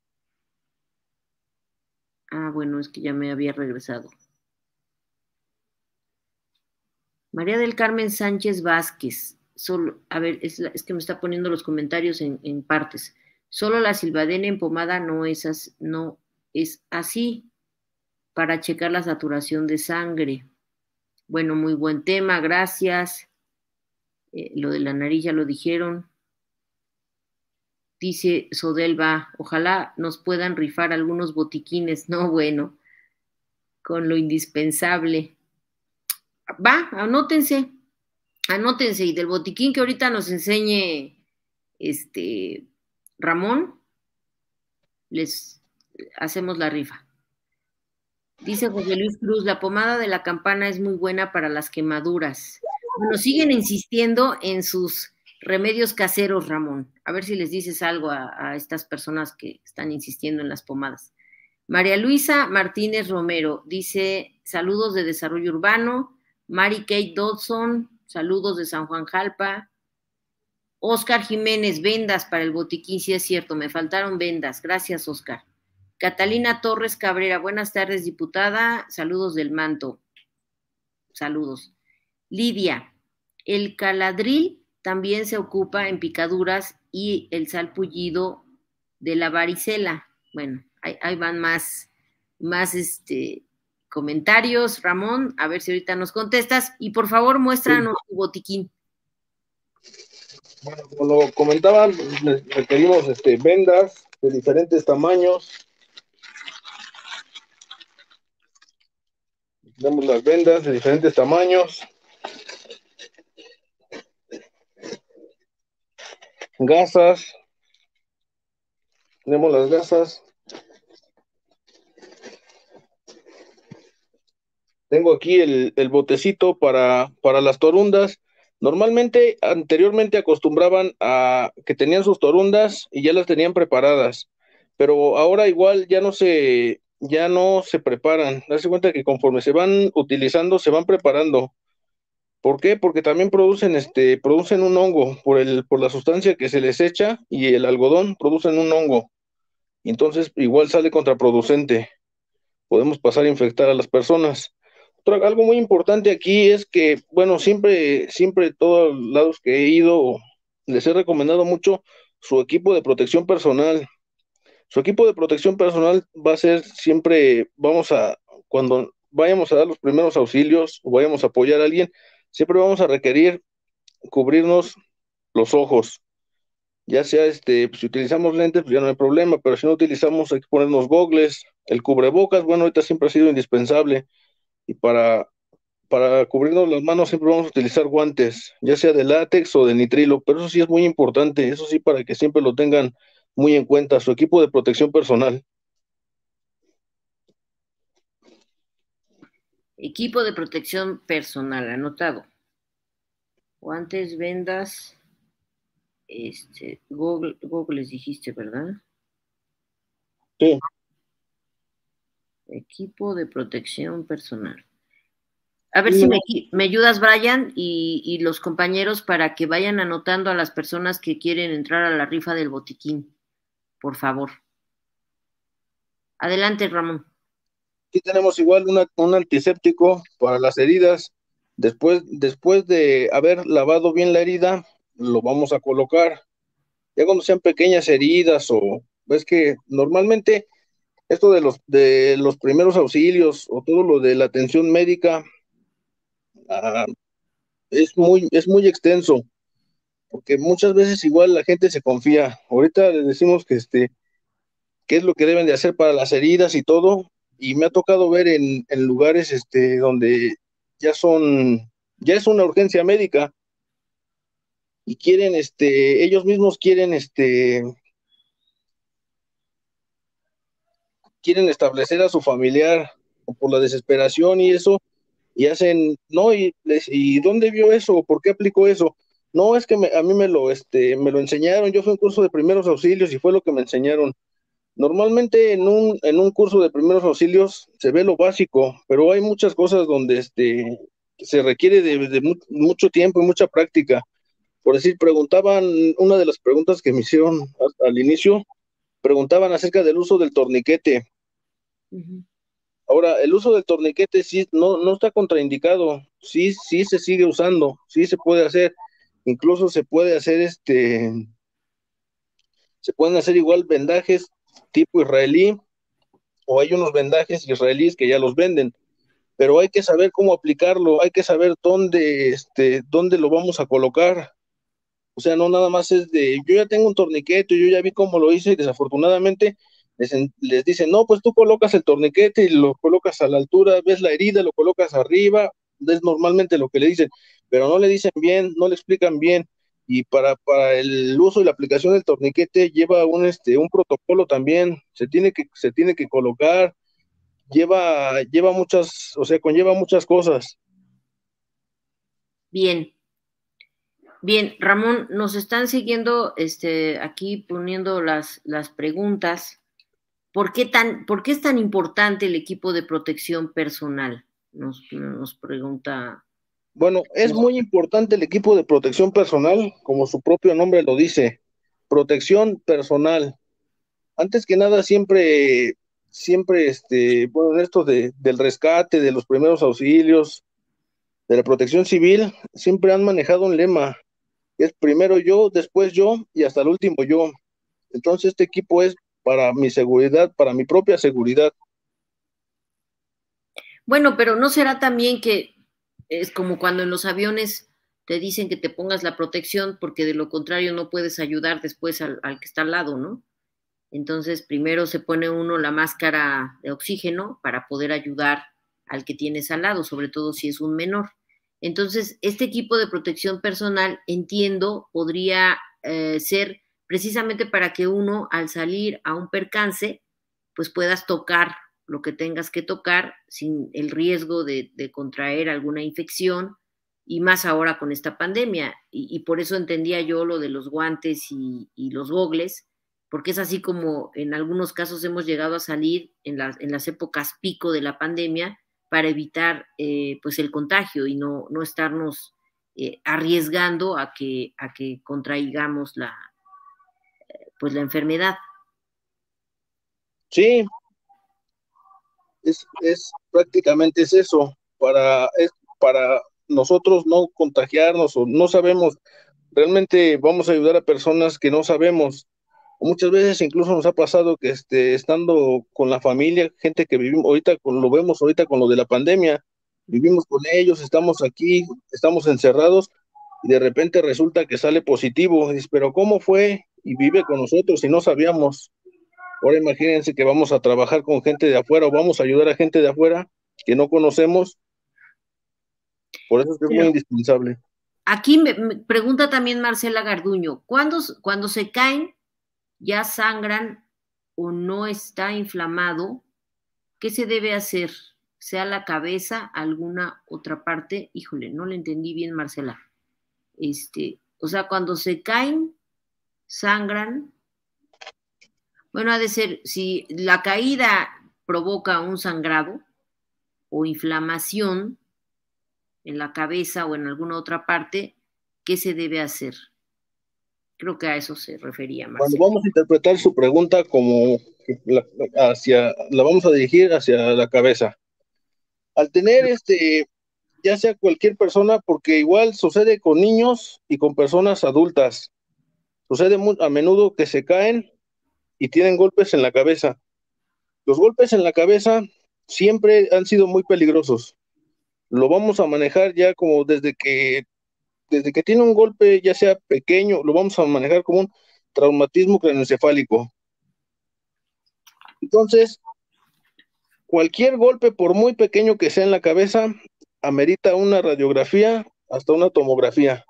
Ah, bueno, es que ya me había regresado. María del Carmen Sánchez Vázquez. Solo, a ver, es, la, es que me está poniendo los comentarios en, en partes. Solo la silvadena empomada no es, as, no es así para checar la saturación de sangre. Bueno, muy buen tema, gracias. Eh, lo de la nariz ya lo dijeron. Dice Sodelva, ojalá nos puedan rifar algunos botiquines. No, bueno, con lo indispensable. Va, anótense, anótense. Y del botiquín que ahorita nos enseñe este Ramón, les hacemos la rifa. Dice José Luis Cruz, la pomada de la campana es muy buena para las quemaduras. Bueno, siguen insistiendo en sus remedios caseros, Ramón. A ver si les dices algo a, a estas personas que están insistiendo en las pomadas. María Luisa Martínez Romero dice, saludos de Desarrollo Urbano. Mary Kate Dodson, saludos de San Juan Jalpa. Oscar Jiménez, vendas para el botiquín, sí es cierto, me faltaron vendas. Gracias, Oscar. Catalina Torres Cabrera, buenas tardes, diputada. Saludos del Manto. Saludos. Lidia, el caladril también se ocupa en picaduras y el salpullido de la varicela. Bueno, ahí, ahí van más, más este, comentarios, Ramón, a ver si ahorita nos contestas. Y por favor, muéstranos sí. tu botiquín. Bueno, como lo comentaban, requerimos este, vendas de diferentes tamaños. Tenemos las vendas de diferentes tamaños. Gasas. Tenemos las gasas. Tengo aquí el, el botecito para, para las torundas. Normalmente, anteriormente acostumbraban a que tenían sus torundas y ya las tenían preparadas, pero ahora igual ya no se, ya no se preparan. Darse cuenta que conforme se van utilizando, se van preparando. ¿Por qué? Porque también producen, este, producen un hongo por el, por la sustancia que se les echa y el algodón producen un hongo. Y entonces igual sale contraproducente. Podemos pasar a infectar a las personas. Otra- algo muy importante aquí es que, bueno, siempre, siempre todos los lados que he ido, les he recomendado mucho su equipo de protección personal. Su equipo de protección personal va a ser siempre, vamos a, cuando vayamos a dar los primeros auxilios o vayamos a apoyar a alguien, siempre vamos a requerir cubrirnos los ojos. Ya sea, este, pues, si utilizamos lentes, pues ya no hay problema, pero si no utilizamos, hay que ponernos gogles. El cubrebocas, bueno, ahorita siempre ha sido indispensable. Y para, para cubrirnos las manos siempre vamos a utilizar guantes, ya sea de látex o de nitrilo, pero eso sí es muy importante, eso sí para que siempre lo tengan muy en cuenta, su equipo de protección personal. Equipo de protección personal, anotado. Guantes, vendas, este, Google, Google les dijiste, ¿verdad? Sí. Equipo de protección personal. A ver Y si me, me ayudas, Brian, y, y los compañeros para que vayan anotando a las personas que quieren entrar a la rifa del botiquín, por favor. Adelante, Ramón. aquí tenemos igual una, un antiséptico para las heridas. Después, después de haber lavado bien la herida, lo vamos a colocar. Ya cuando sean pequeñas heridas o ves que normalmente esto de los de los primeros auxilios o todo lo de la atención médica ah, es muy es muy extenso porque muchas veces igual la gente se confía. Ahorita les decimos que este qué es lo que deben de hacer para las heridas y todo, y me ha tocado ver en, en lugares este donde ya son ya es una urgencia médica y quieren este ellos mismos quieren este quieren establecer a su familiar o por la desesperación y eso, y hacen, no, y, les, ¿y dónde vio eso? ¿Por qué aplicó eso? No, es que me, a mí me lo, este, me lo enseñaron, yo fui a un curso de primeros auxilios y fue lo que me enseñaron. Normalmente en un, en un curso de primeros auxilios se ve lo básico, pero hay muchas cosas donde este, se requiere de, de mu mucho tiempo y mucha práctica. Por decir, preguntaban, una de las preguntas que me hicieron al, al inicio, preguntaban acerca del uso del torniquete. Uh-huh. Ahora, el uso del torniquete sí no, no está contraindicado, sí, sí se sigue usando, sí se puede hacer, incluso se puede hacer este, se pueden hacer igual vendajes tipo israelí, o hay unos vendajes israelíes que ya los venden, pero hay que saber cómo aplicarlo, hay que saber dónde, este, dónde lo vamos a colocar. O sea, no nada más es de, yo ya tengo un torniquete, yo ya vi cómo lo hice y desafortunadamente les, les dicen, no, pues tú colocas el torniquete y lo colocas a la altura, ves la herida, lo colocas arriba, es normalmente lo que le dicen, pero no le dicen bien, no le explican bien. Y para, para el uso y la aplicación del torniquete lleva un, este, un protocolo también, se tiene que, se tiene que colocar, lleva, lleva muchas, o sea, conlleva muchas cosas. Bien. Bien, Ramón, nos están siguiendo este, aquí poniendo las, las preguntas. ¿Por qué, tan, ¿Por qué es tan importante el equipo de protección personal? Nos, nos pregunta. Bueno, es muy importante el equipo de protección personal, como su propio nombre lo dice, protección personal. Antes que nada, siempre, siempre, este, bueno, en esto de, del rescate, de los primeros auxilios, de la protección civil, siempre han manejado un lema, que es primero yo, después yo y hasta el último yo. Entonces, este equipo es para mi seguridad, para mi propia seguridad. Bueno, pero ¿no será también que es como cuando en los aviones te dicen que te pongas la protección porque de lo contrario no puedes ayudar después al, al que está al lado, ¿no? Entonces, primero se pone uno la máscara de oxígeno para poder ayudar al que tienes al lado, sobre todo si es un menor. Entonces, este equipo de protección personal, entiendo, podría eh, ser precisamente para que uno, al salir a un percance, pues puedas tocar lo que tengas que tocar sin el riesgo de, de contraer alguna infección, y más ahora con esta pandemia. Y, y por eso entendía yo lo de los guantes y, y los gogles, porque es así como en algunos casos hemos llegado a salir en las, en las épocas pico de la pandemia para evitar eh, pues el contagio y no, no estarnos eh, arriesgando a que, a que contraigamos la, pues la enfermedad. Sí, es, es prácticamente es eso, para, es para nosotros no contagiarnos o no sabemos, realmente vamos a ayudar a personas que no sabemos. Muchas veces incluso nos ha pasado que este, estando con la familia, gente que vivimos ahorita, con, lo vemos ahorita con lo de la pandemia, vivimos con ellos, estamos aquí, estamos encerrados y de repente resulta que sale positivo. Y dices, pero ¿cómo fue? Y vive con nosotros y no sabíamos. Ahora imagínense que vamos a trabajar con gente de afuera o vamos a ayudar a gente de afuera que no conocemos. Por eso es que es muy indispensable. Aquí me, me pregunta también Marcela Garduño, ¿cuándo, cuando se caen, ya sangran o no está inflamado? ¿Qué se debe hacer? ¿Sea la cabeza, alguna otra parte? Híjole, no le entendí bien, Marcela. Este, o sea, cuando se caen, sangran. Bueno, ha de ser, si la caída provoca un sangrado o inflamación en la cabeza o en alguna otra parte, ¿qué se debe hacer? Creo que a eso se refería Marcela. Cuando vamos a interpretar su pregunta como la, hacia, la vamos a dirigir hacia la cabeza. Al tener este, ya sea cualquier persona, porque igual sucede con niños y con personas adultas. Sucede muy, a menudo que se caen y tienen golpes en la cabeza. Los golpes en la cabeza siempre han sido muy peligrosos. Lo vamos a manejar ya como desde que, desde que tiene un golpe, ya sea pequeño, lo vamos a manejar como un traumatismo craneoencefálico. Entonces, cualquier golpe, por muy pequeño que sea en la cabeza, amerita una radiografía, hasta una tomografía,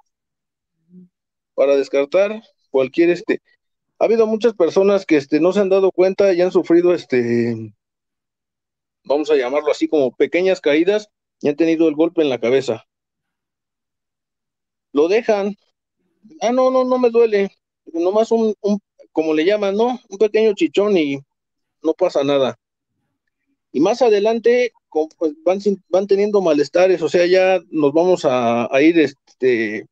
para descartar cualquier este. Ha habido muchas personas que este, no se han dado cuenta y han sufrido, este, vamos a llamarlo así, como pequeñas caídas y han tenido el golpe en la cabeza. Lo dejan, ah, no, no, no me duele, nomás un, un como le llaman, ¿no? Un pequeño chichón y no pasa nada. Y más adelante pues, van, van teniendo malestares, o sea, ya nos vamos a, a ir este,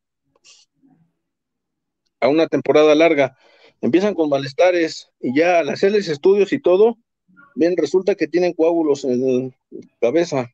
a una temporada larga. Empiezan con malestares y ya al hacerles estudios y todo, bien, resulta que tienen coágulos en la cabeza.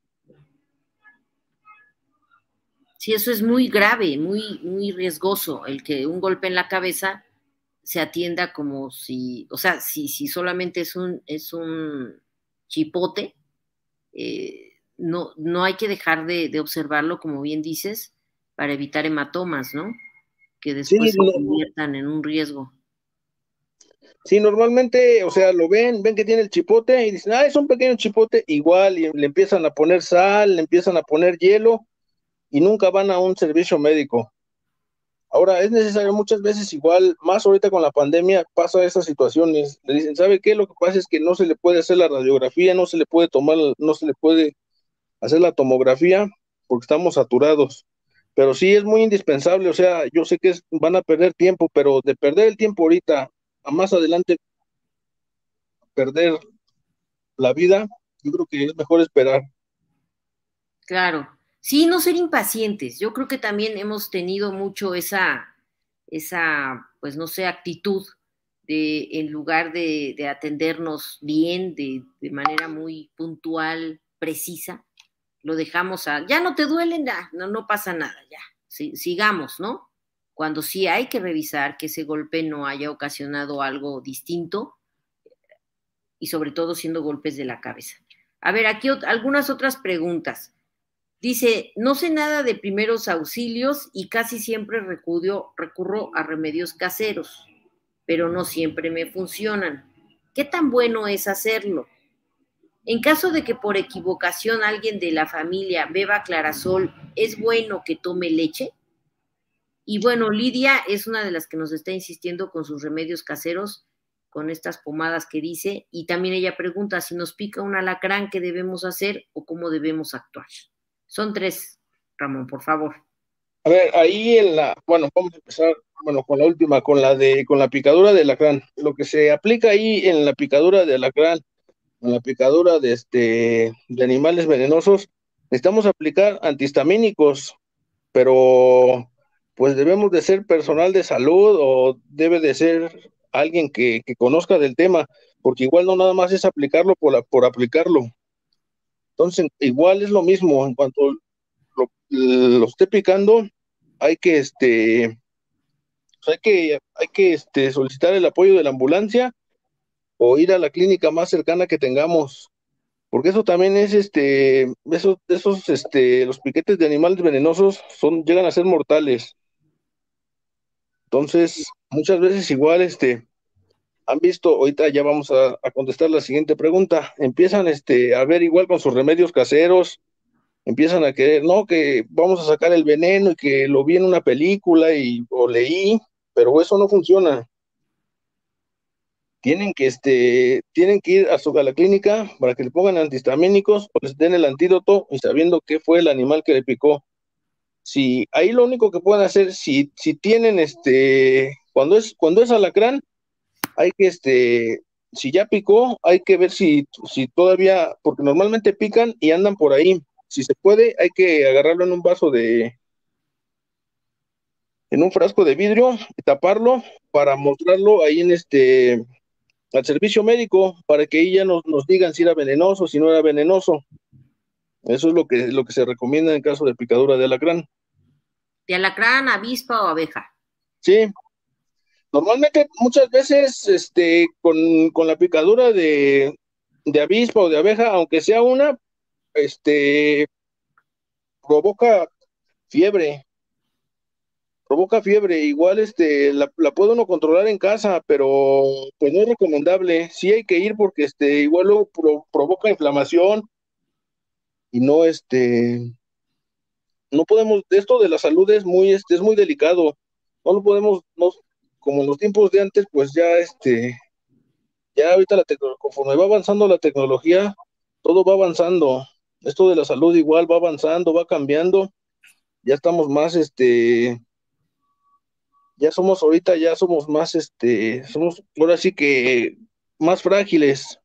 Sí, eso es muy grave, muy, muy riesgoso, el que un golpe en la cabeza se atienda como si, o sea, si, si solamente es un, es un chipote, eh, no, no hay que dejar de, de observarlo, como bien dices, para evitar hematomas, ¿no? Que después Sí, se no, conviertan en un riesgo. sí, normalmente, o sea, lo ven, ven que tiene el chipote y dicen, ah, es un pequeño chipote, igual, y le empiezan a poner sal, le empiezan a poner hielo y nunca van a un servicio médico. Ahora, es necesario muchas veces igual, más ahorita con la pandemia, pasa esas situaciones. Le dicen, ¿sabe qué? Lo que pasa es que no se le puede hacer la radiografía, no se le puede tomar, no se le puede hacer la tomografía porque estamos saturados. Pero sí es muy indispensable, o sea, yo sé que es, van a perder tiempo, pero de perder el tiempo ahorita a más adelante perder la vida, yo creo que es mejor esperar. Claro. Sí, no ser impacientes. Yo creo que también hemos tenido mucho esa, esa, pues no sé, actitud de, en lugar de, de atendernos bien, de, de, manera muy puntual, precisa, lo dejamos a, ya no te duelen, ya, no, no pasa nada, ya, sí, sigamos, ¿no? Cuando sí hay que revisar que ese golpe no haya ocasionado algo distinto y sobre todo siendo golpes de la cabeza. A ver, aquí algunas otras preguntas. Dice, no sé nada de primeros auxilios y casi siempre recurro, recurro a remedios caseros, pero no siempre me funcionan. ¿Qué tan bueno es hacerlo? En caso de que por equivocación alguien de la familia beba Clarasol, ¿es bueno que tome leche? Y bueno, Lidia es una de las que nos está insistiendo con sus remedios caseros, con estas pomadas que dice, y también ella pregunta si nos pica un alacrán, ¿qué debemos hacer o cómo debemos actuar? Son tres, Ramón, por favor. A ver, ahí en la, bueno, vamos a empezar, bueno, con la última, con la de, con la picadura de alacrán. Lo que se aplica ahí en la picadura de alacrán, en la picadura de este, de animales venenosos, necesitamos aplicar antihistamínicos, pero pues debemos de ser personal de salud o debe de ser alguien que, que conozca del tema, porque igual no nada más es aplicarlo por, la- por aplicarlo. Entonces, igual es lo mismo, en cuanto lo, lo esté picando, hay que, este, pues hay que, hay que este, solicitar el apoyo de la ambulancia o ir a la clínica más cercana que tengamos, porque eso también es, este, esos, esos, este, los piquetes de animales venenosos son, llegan a ser mortales. Entonces, muchas veces igual, este, han visto, ahorita ya vamos a, a contestar la siguiente pregunta, empiezan, este, a ver igual con sus remedios caseros, empiezan a querer, no, que vamos a sacar el veneno y que lo vi en una película y o leí, pero eso no funciona. Tienen que, este, tienen que ir a, su, a la clínica para que le pongan antihistamínicos o les den el antídoto y sabiendo qué fue el animal que le picó. Si ahí lo único que pueden hacer, si, si tienen, este, cuando es, cuando es alacrán, hay que, este, si ya picó, hay que ver si, si todavía, porque normalmente pican y andan por ahí. Si se puede, hay que agarrarlo en un vaso de, en un frasco de vidrio y taparlo para mostrarlo ahí en este, al servicio médico, para que ahí ya nos, nos digan si era venenoso, si no era venenoso. Eso es lo que, lo que se recomienda en caso de picadura de alacrán. ¿De alacrán, avispa o abeja? Sí, normalmente muchas veces este, con, con la picadura de, de avispa o de abeja, aunque sea una, este, provoca fiebre, provoca fiebre. Igual este, la, la puede uno controlar en casa, pero pues no es recomendable. Sí hay que ir porque este, igual luego pro- provoca inflamación y no, este, no podemos, esto de la salud es muy, este, es muy delicado. No lo podemos, no, como en los tiempos de antes, pues ya, este, ya ahorita la tecnología, conforme va avanzando la tecnología, todo va avanzando. Esto de la salud igual va avanzando, va cambiando. Ya estamos más, este, ya somos ahorita, ya somos más, este, somos ahora sí que más frágiles.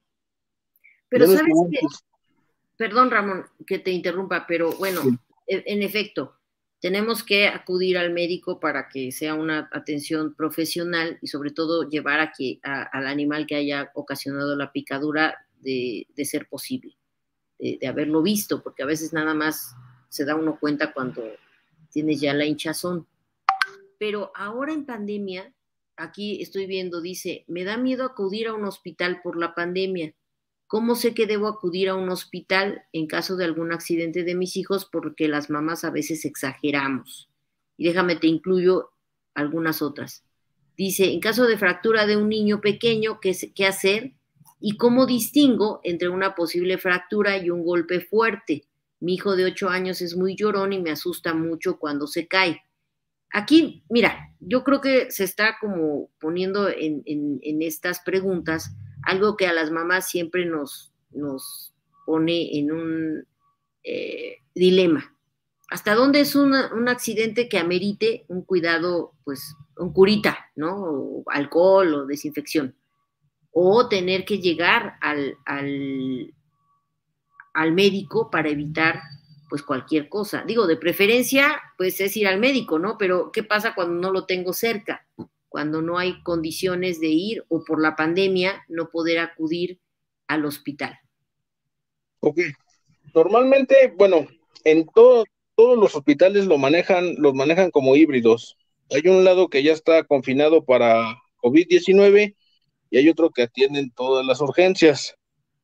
Pero Ya no es sabes como que, antes. perdón Ramón, que te interrumpa, pero bueno, e- en efecto, tenemos que acudir al médico para que sea una atención profesional y sobre todo llevar a que, a- al animal que haya ocasionado la picadura de, de ser posible, de, de haberlo visto, porque a veces nada más se da uno cuenta cuando tienes ya la hinchazón. Pero ahora en pandemia, aquí estoy viendo, dice, me da miedo acudir a un hospital por la pandemia. ¿Cómo sé que debo acudir a un hospital en caso de algún accidente de mis hijos? Porque las mamás a veces exageramos. Y déjame, te incluyo algunas otras. Dice, en caso de fractura de un niño pequeño, ¿qué, qué hacer? ¿Y cómo distingo entre una posible fractura y un golpe fuerte? Mi hijo de ocho años es muy llorón y me asusta mucho cuando se cae. Aquí, mira, yo creo que se está como poniendo en, en, en estas preguntas algo que a las mamás siempre nos, nos pone en un eh, dilema. ¿Hasta dónde es una, un accidente que amerite un cuidado, pues, un curita, ¿no? O alcohol o desinfección. O tener que llegar al, al, al médico para evitar pues cualquier cosa. Digo, de preferencia, pues es ir al médico, ¿no? Pero ¿qué pasa cuando no lo tengo cerca? Cuando no hay condiciones de ir o por la pandemia no poder acudir al hospital. Ok. Normalmente, bueno, en todo, todos los hospitales lo manejan, los manejan como híbridos. Hay un lado que ya está confinado para COVID diecinueve y hay otro que atienden todas las urgencias.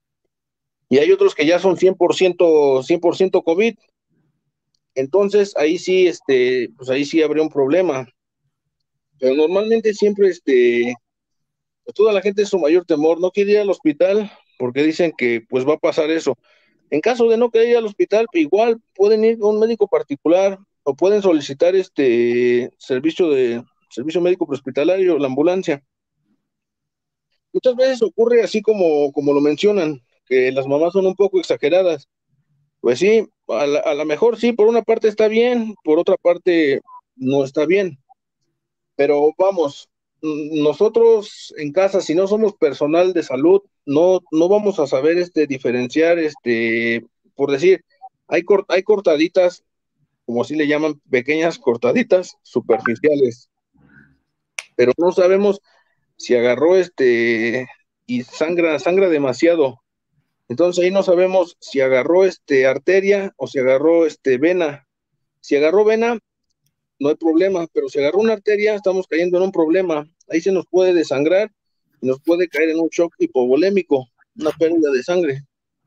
Y hay otros que ya son cien por ciento, cien por ciento COVID. Entonces, ahí sí, este, pues ahí sí habría un problema. Pero normalmente siempre, este, pues toda la gente es su mayor temor, no quiere ir al hospital porque dicen que pues va a pasar eso. En caso de no querer ir al hospital, igual pueden ir a un médico particular o pueden solicitar este servicio de servicio médico prehospitalario, la ambulancia. muchas veces ocurre así como, como lo mencionan, que las mamás son un poco exageradas. Pues sí, a la, a lo mejor sí, por una parte está bien, por otra parte no está bien. Pero vamos, mm, nosotros en casa, si no somos personal de salud, no, no vamos a saber este diferenciar, este, por decir, hay, cor- hay cortaditas, como así le llaman, pequeñas cortaditas superficiales, pero no sabemos si agarró este y sangra, sangra demasiado. Entonces ahí no sabemos si agarró este arteria o si agarró este vena. Si agarró vena, no hay problema, pero si agarró una arteria, estamos cayendo en un problema. Ahí se nos puede desangrar y nos puede caer en un shock hipovolémico, una pérdida de sangre.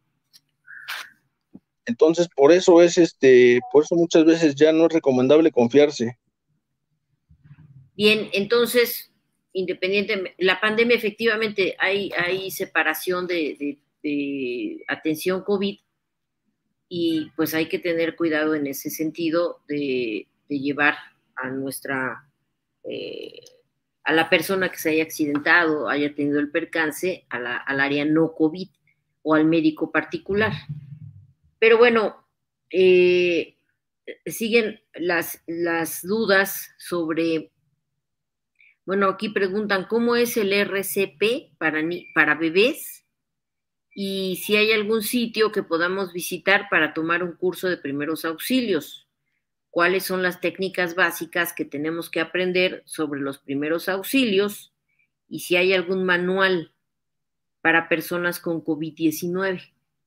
Entonces, por eso es este, por eso muchas veces ya no es recomendable confiarse. Bien, entonces, independientemente, la pandemia efectivamente hay, hay separación de, de, de atención COVID y pues hay que tener cuidado en ese sentido de, de llevar a nuestra, eh, a la persona que se haya accidentado, haya tenido el percance, a la, al área no COVID o al médico particular. Pero bueno, eh, siguen las, las dudas sobre, bueno, aquí preguntan cómo es el R C P para, ni, para bebés y si hay algún sitio que podamos visitar para tomar un curso de primeros auxilios. ¿Cuáles son las técnicas básicas que tenemos que aprender sobre los primeros auxilios? Y si hay algún manual para personas con COVID diecinueve.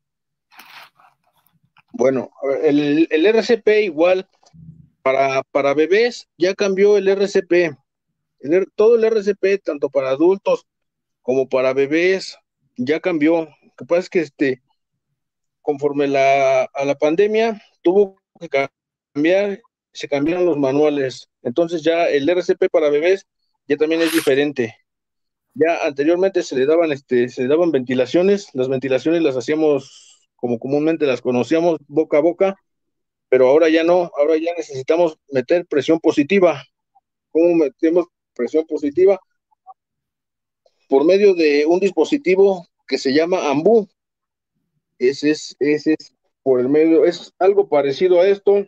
Bueno, el, el R C P igual, para, para bebés ya cambió el R C P. El, todo el R C P, tanto para adultos como para bebés, ya cambió. Lo que pasa es que este, conforme la, a la pandemia, tuvo que cambiar, se cambiaron los manuales. Entonces ya el R C P para bebés ya también es diferente. Ya anteriormente se le daban, este, se le daban ventilaciones, las ventilaciones las hacíamos como comúnmente las conocíamos, boca a boca, pero ahora ya no, ahora ya necesitamos meter presión positiva. ¿Cómo metemos presión positiva? Por medio de un dispositivo que se llama AMBU. Ese es, ese es por el medio, es algo parecido a esto.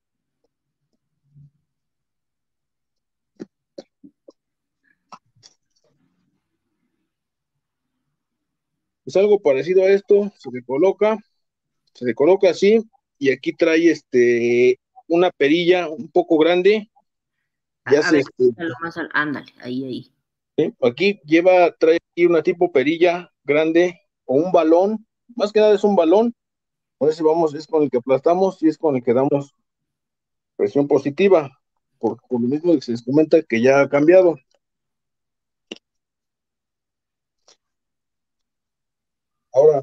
Es algo parecido a esto, se le coloca, se le coloca así, y aquí trae este una perilla un poco grande, ya A, a se ver, este, más al, ándale, ahí, ahí. ¿sí? Aquí lleva, trae aquí una tipo perilla grande o un balón, más que nada es un balón, por eso vamos, es con el que aplastamos y es con el que damos presión positiva, por, por lo mismo que se les comenta que ya ha cambiado. Ahora,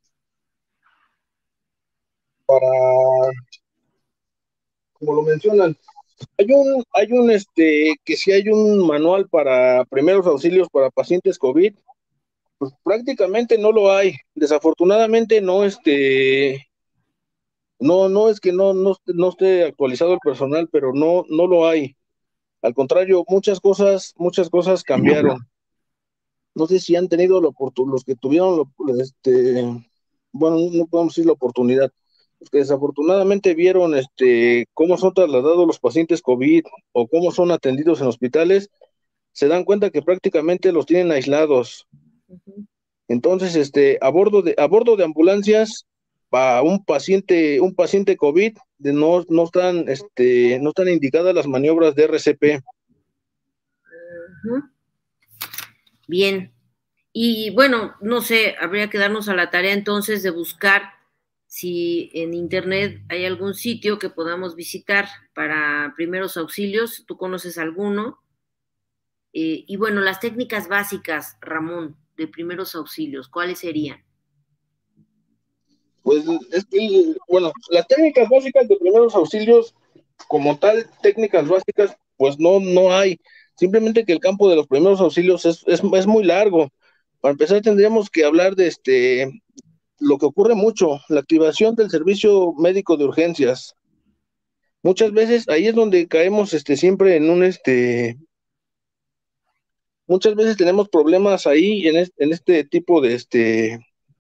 para, como lo mencionan, hay un, hay un, este, que si hay un manual para primeros auxilios para pacientes COVID, pues prácticamente no lo hay. Desafortunadamente no, este, no, no es que no, no, no esté actualizado el personal, pero no, no lo hay. Al contrario, muchas cosas, muchas cosas cambiaron. No sé si han tenido la oportunidad, los que tuvieron, lo, este, bueno, no podemos decir la oportunidad, los que desafortunadamente vieron este, cómo son trasladados los pacientes COVID o cómo son atendidos en hospitales, se dan cuenta que prácticamente los tienen aislados. Uh-huh. Entonces, este, a bordo de, a bordo de ambulancias, para un paciente, un paciente COVID, de no, no están, este, no están indicadas las maniobras de R C P. Uh-huh. Bien. Y bueno, no sé, habría que darnos a la tarea entonces de buscar si en internet hay algún sitio que podamos visitar para primeros auxilios. ¿Tú conoces alguno? Eh, y bueno, las técnicas básicas, Ramón, de primeros auxilios, ¿cuáles serían? Pues, es que, bueno, las técnicas básicas de primeros auxilios, como tal, técnicas básicas, pues no, no hay. Simplemente que el campo de los primeros auxilios es, es, es muy largo. Para empezar, tendríamos que hablar de este, lo que ocurre mucho, la activación del servicio médico de urgencias. Muchas veces ahí es donde caemos este, siempre en un, este, muchas veces tenemos problemas ahí en, es, en este tipo de, este,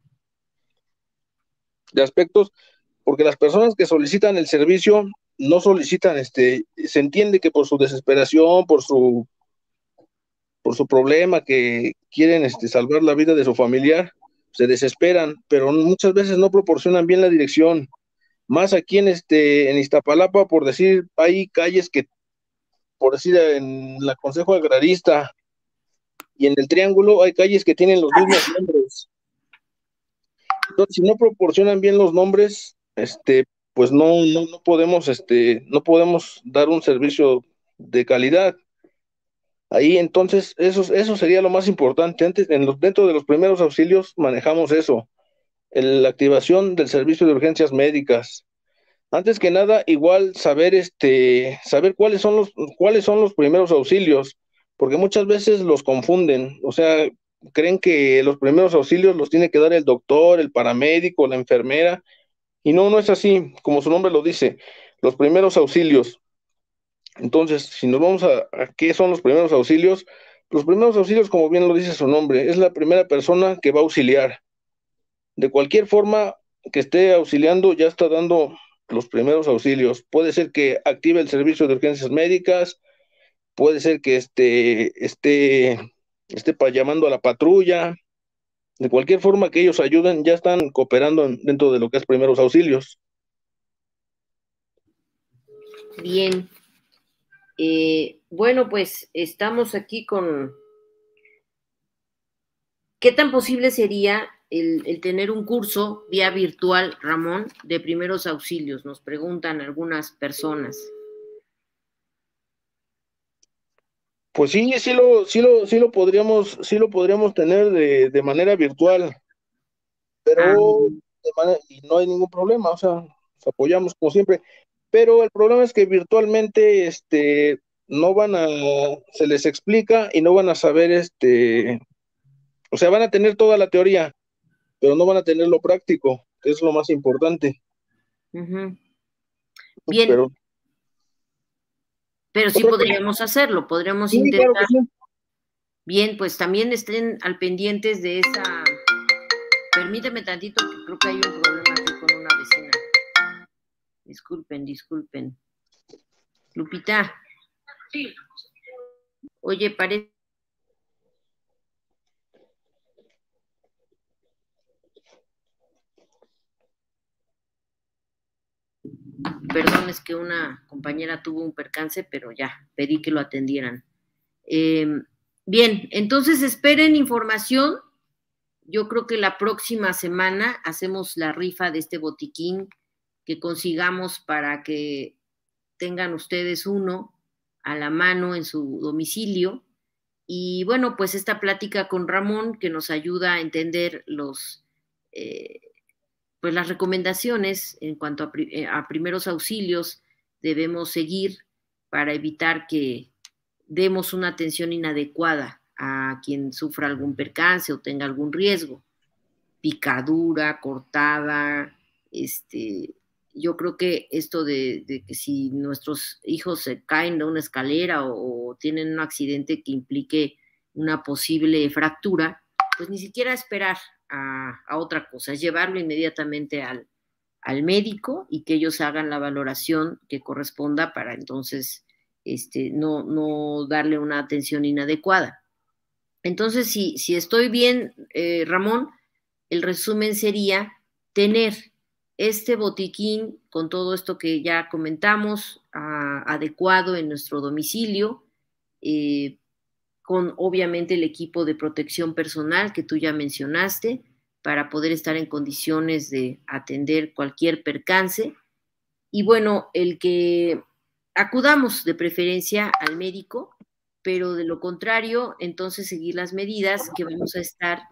de aspectos, porque las personas que solicitan el servicio no solicitan, este, se entiende que por su desesperación, por su, por su problema, que quieren este, salvar la vida de su familiar, se desesperan, pero muchas veces no proporcionan bien la dirección. Más aquí en este, en Iztapalapa, por decir, hay calles que, por decir, en la Consejo Agrarista y en el Triángulo hay calles que tienen los mismos nombres. Entonces, si no proporcionan bien los nombres, este, pues no, no, no podemos, este, no podemos dar un servicio de calidad. Ahí entonces, eso, eso sería lo más importante. Antes, en los, dentro de los primeros auxilios manejamos eso, el- la activación del servicio de urgencias médicas. Antes que nada, igual saber, este, saber cuáles son los, cuáles son los primeros auxilios, porque muchas veces los confunden. O sea, creen que los primeros auxilios los tiene que dar el doctor, el paramédico, la enfermera, y no, no es así, como su nombre lo dice, los primeros auxilios. Entonces, si nos vamos a, a qué son los primeros auxilios, los primeros auxilios, como bien lo dice su nombre, es la primera persona que va a auxiliar. De cualquier forma que esté auxiliando, ya está dando los primeros auxilios. Puede ser que active el servicio de urgencias médicas, puede ser que esté, esté, esté pa- llamando a la patrulla. De cualquier forma que ellos ayuden, ya están cooperando en- dentro de lo que es primeros auxilios. Bien. Eh, bueno, pues estamos aquí con... ¿Qué tan posible sería el, el tener un curso vía virtual, Ramón, de primeros auxilios? Nos preguntan algunas personas. Pues sí, sí lo, sí lo, sí lo podríamos, sí lo podríamos tener de, de manera virtual, Ah, pero de manera- y no hay ningún problema, o sea, nos apoyamos como siempre. Pero el problema es que virtualmente, este, no van a, se les explica y no van a saber, este, o sea, van a tener toda la teoría, pero no van a tener lo práctico, que es lo más importante. uh-huh. Bien, Pero pero sí otra cosa, podríamos hacerlo, podríamos sí, claro que intentar. sí. Bien, pues también estén al pendientes de esa. Permíteme tantito, que creo que hay un problema aquí con una vecina. Disculpen, disculpen. Lupita. Sí. Oye, parece. Perdón, es que una compañera tuvo un percance, pero ya, pedí que lo atendieran. Eh, bien, entonces esperen información. Yo creo que la próxima semana hacemos la rifa de este botiquín que consigamos para que tengan ustedes uno a la mano en su domicilio. Y bueno, pues esta plática con Ramón que nos ayuda a entender los, eh, pues las recomendaciones en cuanto a, pri a primeros auxilios debemos seguir para evitar que demos una atención inadecuada a quien sufra algún percance o tenga algún riesgo, picadura, cortada, este, yo creo que esto de, de que si nuestros hijos se caen de una escalera o, o tienen un accidente que implique una posible fractura, pues ni siquiera esperar a, a otra cosa, es llevarlo inmediatamente al, al médico y que ellos hagan la valoración que corresponda para entonces este, no, no darle una atención inadecuada. Entonces, si, si estoy bien, eh, Ramón, el resumen sería tener este botiquín con todo esto que ya comentamos, ah, adecuado en nuestro domicilio, eh, con obviamente el equipo de protección personal que tú ya mencionaste, para poder estar en condiciones de atender cualquier percance. Y bueno, el que acudamos de preferencia al médico, pero de lo contrario, entonces seguir las medidas que vamos a estar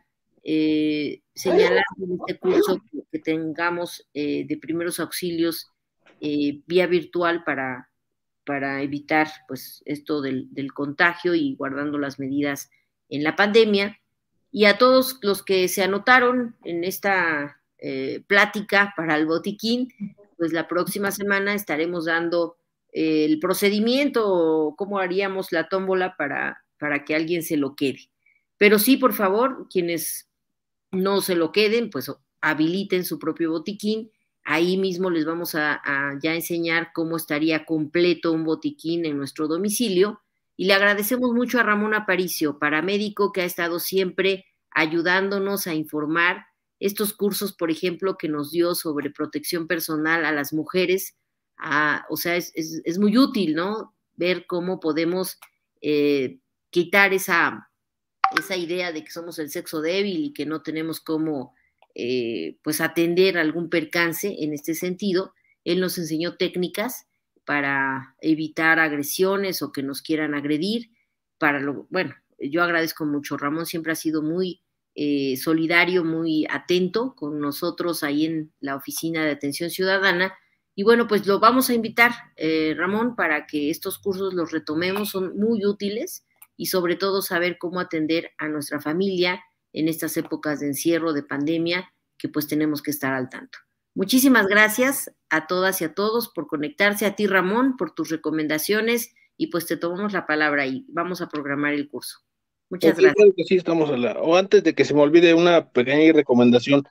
eh, señalando en este curso que, que tengamos eh, de primeros auxilios eh, vía virtual para, para evitar pues esto del, del contagio y guardando las medidas en la pandemia. Y a todos los que se anotaron en esta eh, plática para el botiquín, pues la próxima semana estaremos dando eh, el procedimiento o cómo haríamos la tómbola para, para que alguien se lo quede. Pero sí, por favor, quienes no se lo queden, pues habiliten su propio botiquín. Ahí mismo les vamos a, a ya enseñar cómo estaría completo un botiquín en nuestro domicilio. Y le agradecemos mucho a Ramón Aparicio, paramédico, que ha estado siempre ayudándonos a informar estos cursos, por ejemplo, que nos dio sobre protección personal a las mujeres. A, o sea, es, es, es muy útil, ¿no? Ver cómo podemos eh, quitar esa esa idea de que somos el sexo débil y que no tenemos cómo eh, pues atender algún percance en este sentido. Él nos enseñó técnicas para evitar agresiones o que nos quieran agredir. Para lo, bueno, yo agradezco mucho. Ramón siempre ha sido muy eh, solidario, muy atento con nosotros ahí en la Oficina de Atención Ciudadana. Y bueno, pues lo vamos a invitar, eh, Ramón, para que estos cursos los retomemos, son muy útiles, y sobre todo saber cómo atender a nuestra familia en estas épocas de encierro, de pandemia, que pues tenemos que estar al tanto. Muchísimas gracias a todas y a todos por conectarse, a ti, Ramón, por tus recomendaciones, y pues te tomamos la palabra y vamos a programar el curso. Muchas Okay, gracias. claro que sí, estamos a la... O antes de que se me olvide una pequeña recomendación,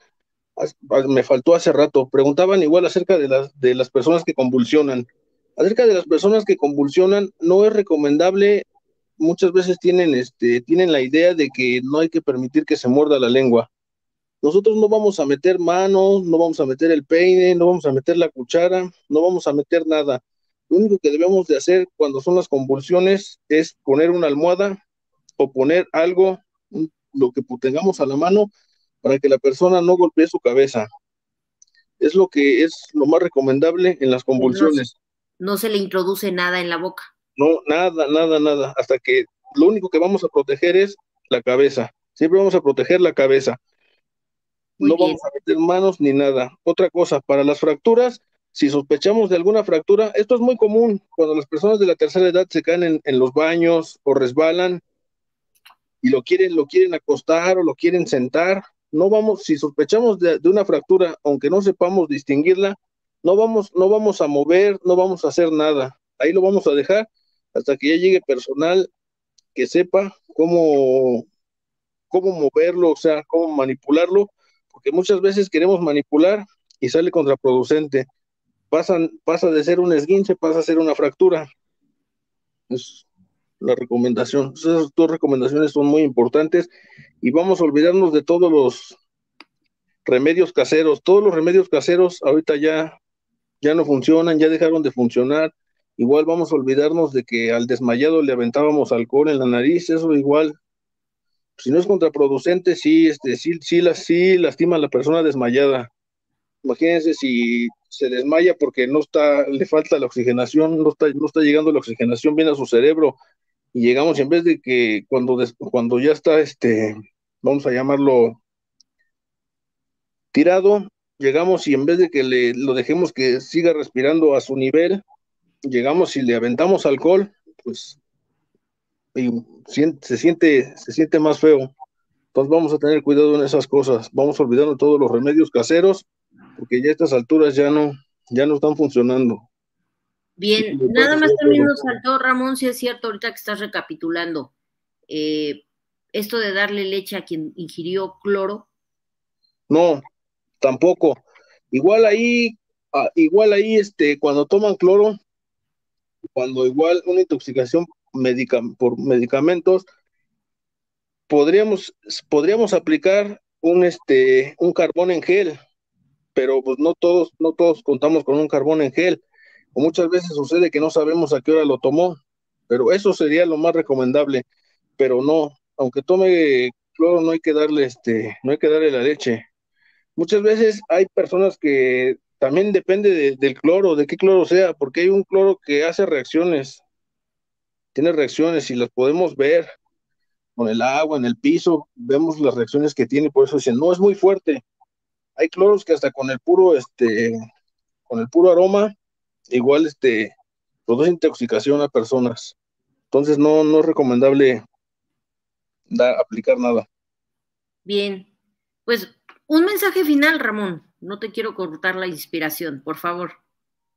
me faltó hace rato, preguntaban igual acerca de las, de las personas que convulsionan. Acerca de las personas que convulsionan, no es recomendable. Muchas veces tienen, este, tienen la idea de que no hay que permitir que se muerda la lengua. Nosotros no vamos a meter manos, no vamos a meter el peine, no vamos a meter la cuchara, no vamos a meter nada. Lo único que debemos de hacer cuando son las convulsiones es poner una almohada o poner algo, lo que tengamos a la mano, para que la persona no golpee su cabeza. Es lo que es lo más recomendable en las convulsiones. No, no se le introduce nada en la boca. No, nada, nada, nada, hasta que lo único que vamos a proteger es la cabeza. Siempre vamos a proteger la cabeza. Muy no bien. vamos a meter manos ni nada. Otra cosa, para las fracturas, si sospechamos de alguna fractura, esto es muy común cuando las personas de la tercera edad se caen en, en los baños o resbalan y lo quieren, lo quieren acostar o lo quieren sentar. No vamos, si sospechamos de, de una fractura, aunque no sepamos distinguirla, no vamos, no vamos a mover, no vamos a hacer nada. Ahí lo vamos a dejar hasta que ya llegue personal que sepa cómo, cómo moverlo, o sea, cómo manipularlo, porque muchas veces queremos manipular y sale contraproducente. Pasan, pasa de ser un esguince, pasa a ser una fractura. Es la recomendación. Esas dos recomendaciones son muy importantes y vamos a olvidarnos de todos los remedios caseros. Todos los remedios caseros ahorita ya, ya no funcionan, ya dejaron de funcionar. Igual vamos a olvidarnos de que al desmayado le aventábamos alcohol en la nariz, eso igual. Si no es contraproducente, sí, este, sí, sí, sí lastima a la persona desmayada. Imagínense si se desmaya porque no está, le falta la oxigenación, no está, no está llegando la oxigenación bien a su cerebro, y llegamos, y en vez de que cuando, des, cuando ya está, este, vamos a llamarlo tirado, llegamos y en vez de que le, lo dejemos que siga respirando a su nivel, llegamos y le aventamos alcohol, pues y se siente, se siente más feo. Entonces vamos a tener cuidado en esas cosas, vamos a olvidarnos de todos los remedios caseros, porque ya a estas alturas ya no, ya no están funcionando. Bien, nada más también nos saltó, Ramón, si es cierto, ahorita que estás recapitulando, eh, esto de darle leche a quien ingirió cloro. No, tampoco. Igual ahí, ah, igual ahí, este, cuando toman cloro, cuando igual una intoxicación medica, por medicamentos, podríamos, podríamos aplicar un, este, un carbón en gel, pero pues no todos, no todos contamos con un carbón en gel. O muchas veces sucede que no sabemos a qué hora lo tomó, pero eso sería lo más recomendable. Pero no, aunque tome cloro, no hay que darle, este, no hay que darle la leche. Muchas veces hay personas que también depende de, del cloro, de qué cloro sea, porque hay un cloro que hace reacciones, tiene reacciones y las podemos ver con el agua, en el piso, vemos las reacciones que tiene, por eso dicen, no es muy fuerte. Hay cloros que hasta con el puro, este, con el puro aroma, igual, este, produce intoxicación a personas. Entonces no, no es recomendable da, aplicar nada. Bien, pues un mensaje final, Ramón. No te quiero cortar la inspiración, por favor.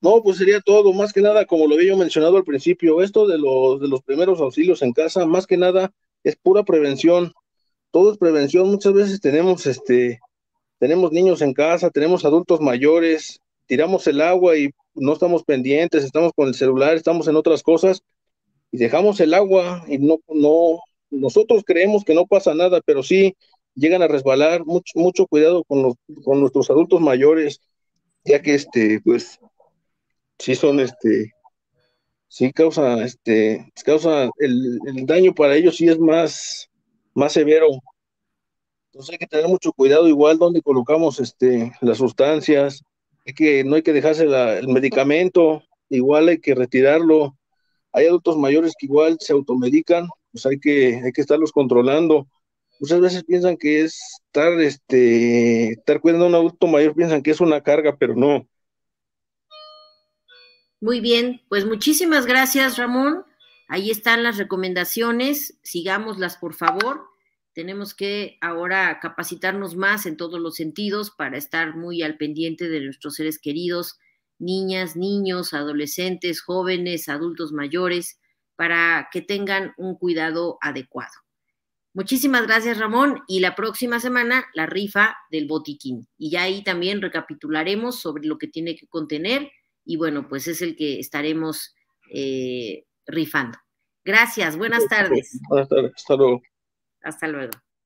No, pues sería todo, más que nada, como lo había yo mencionado al principio, esto de los, de los primeros auxilios en casa, más que nada es pura prevención, todo es prevención. Muchas veces tenemos, este, tenemos niños en casa, tenemos adultos mayores, tiramos el agua y no estamos pendientes, estamos con el celular, estamos en otras cosas y dejamos el agua y no, no, nosotros creemos que no pasa nada, pero sí llegan a resbalar. Mucho, mucho cuidado con los, con nuestros adultos mayores, ya que este, pues, sí son, este, sí causa, este, causa el, el daño para ellos sí es más, más severo. Entonces hay que tener mucho cuidado igual donde colocamos, este, las sustancias, hay que, no hay que dejarse la, el medicamento, igual hay que retirarlo. Hay adultos mayores que igual se automedican, pues hay que, hay que estarlos controlando. Muchas veces piensan que es estar, este, estar cuidando a un adulto mayor, piensan que es una carga, pero no. Muy bien, pues muchísimas gracias, Ramón. Ahí están las recomendaciones, sigámoslas por favor. Tenemos que ahora capacitarnos más en todos los sentidos para estar muy al pendiente de nuestros seres queridos, niñas, niños, adolescentes, jóvenes, adultos mayores, para que tengan un cuidado adecuado. Muchísimas gracias, Ramón, y la próxima semana la rifa del botiquín. Y ya ahí también recapitularemos sobre lo que tiene que contener y bueno, pues es el que estaremos eh, rifando. Gracias, buenas tardes. Buenas tardes, hasta luego. Hasta luego.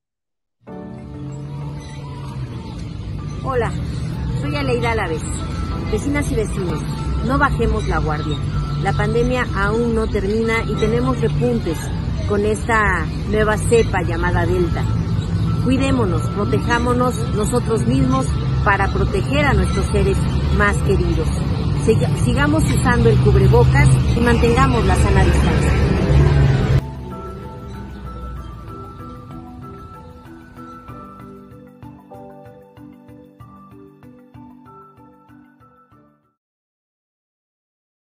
Hola, soy Aleida Alavés. Vecinas y vecinos, no bajemos la guardia. La pandemia aún no termina y tenemos repuntes con esta nueva cepa llamada Delta. Cuidémonos, protejámonos nosotros mismos para proteger a nuestros seres más queridos. Sigamos usando el cubrebocas y mantengamos la sana distancia.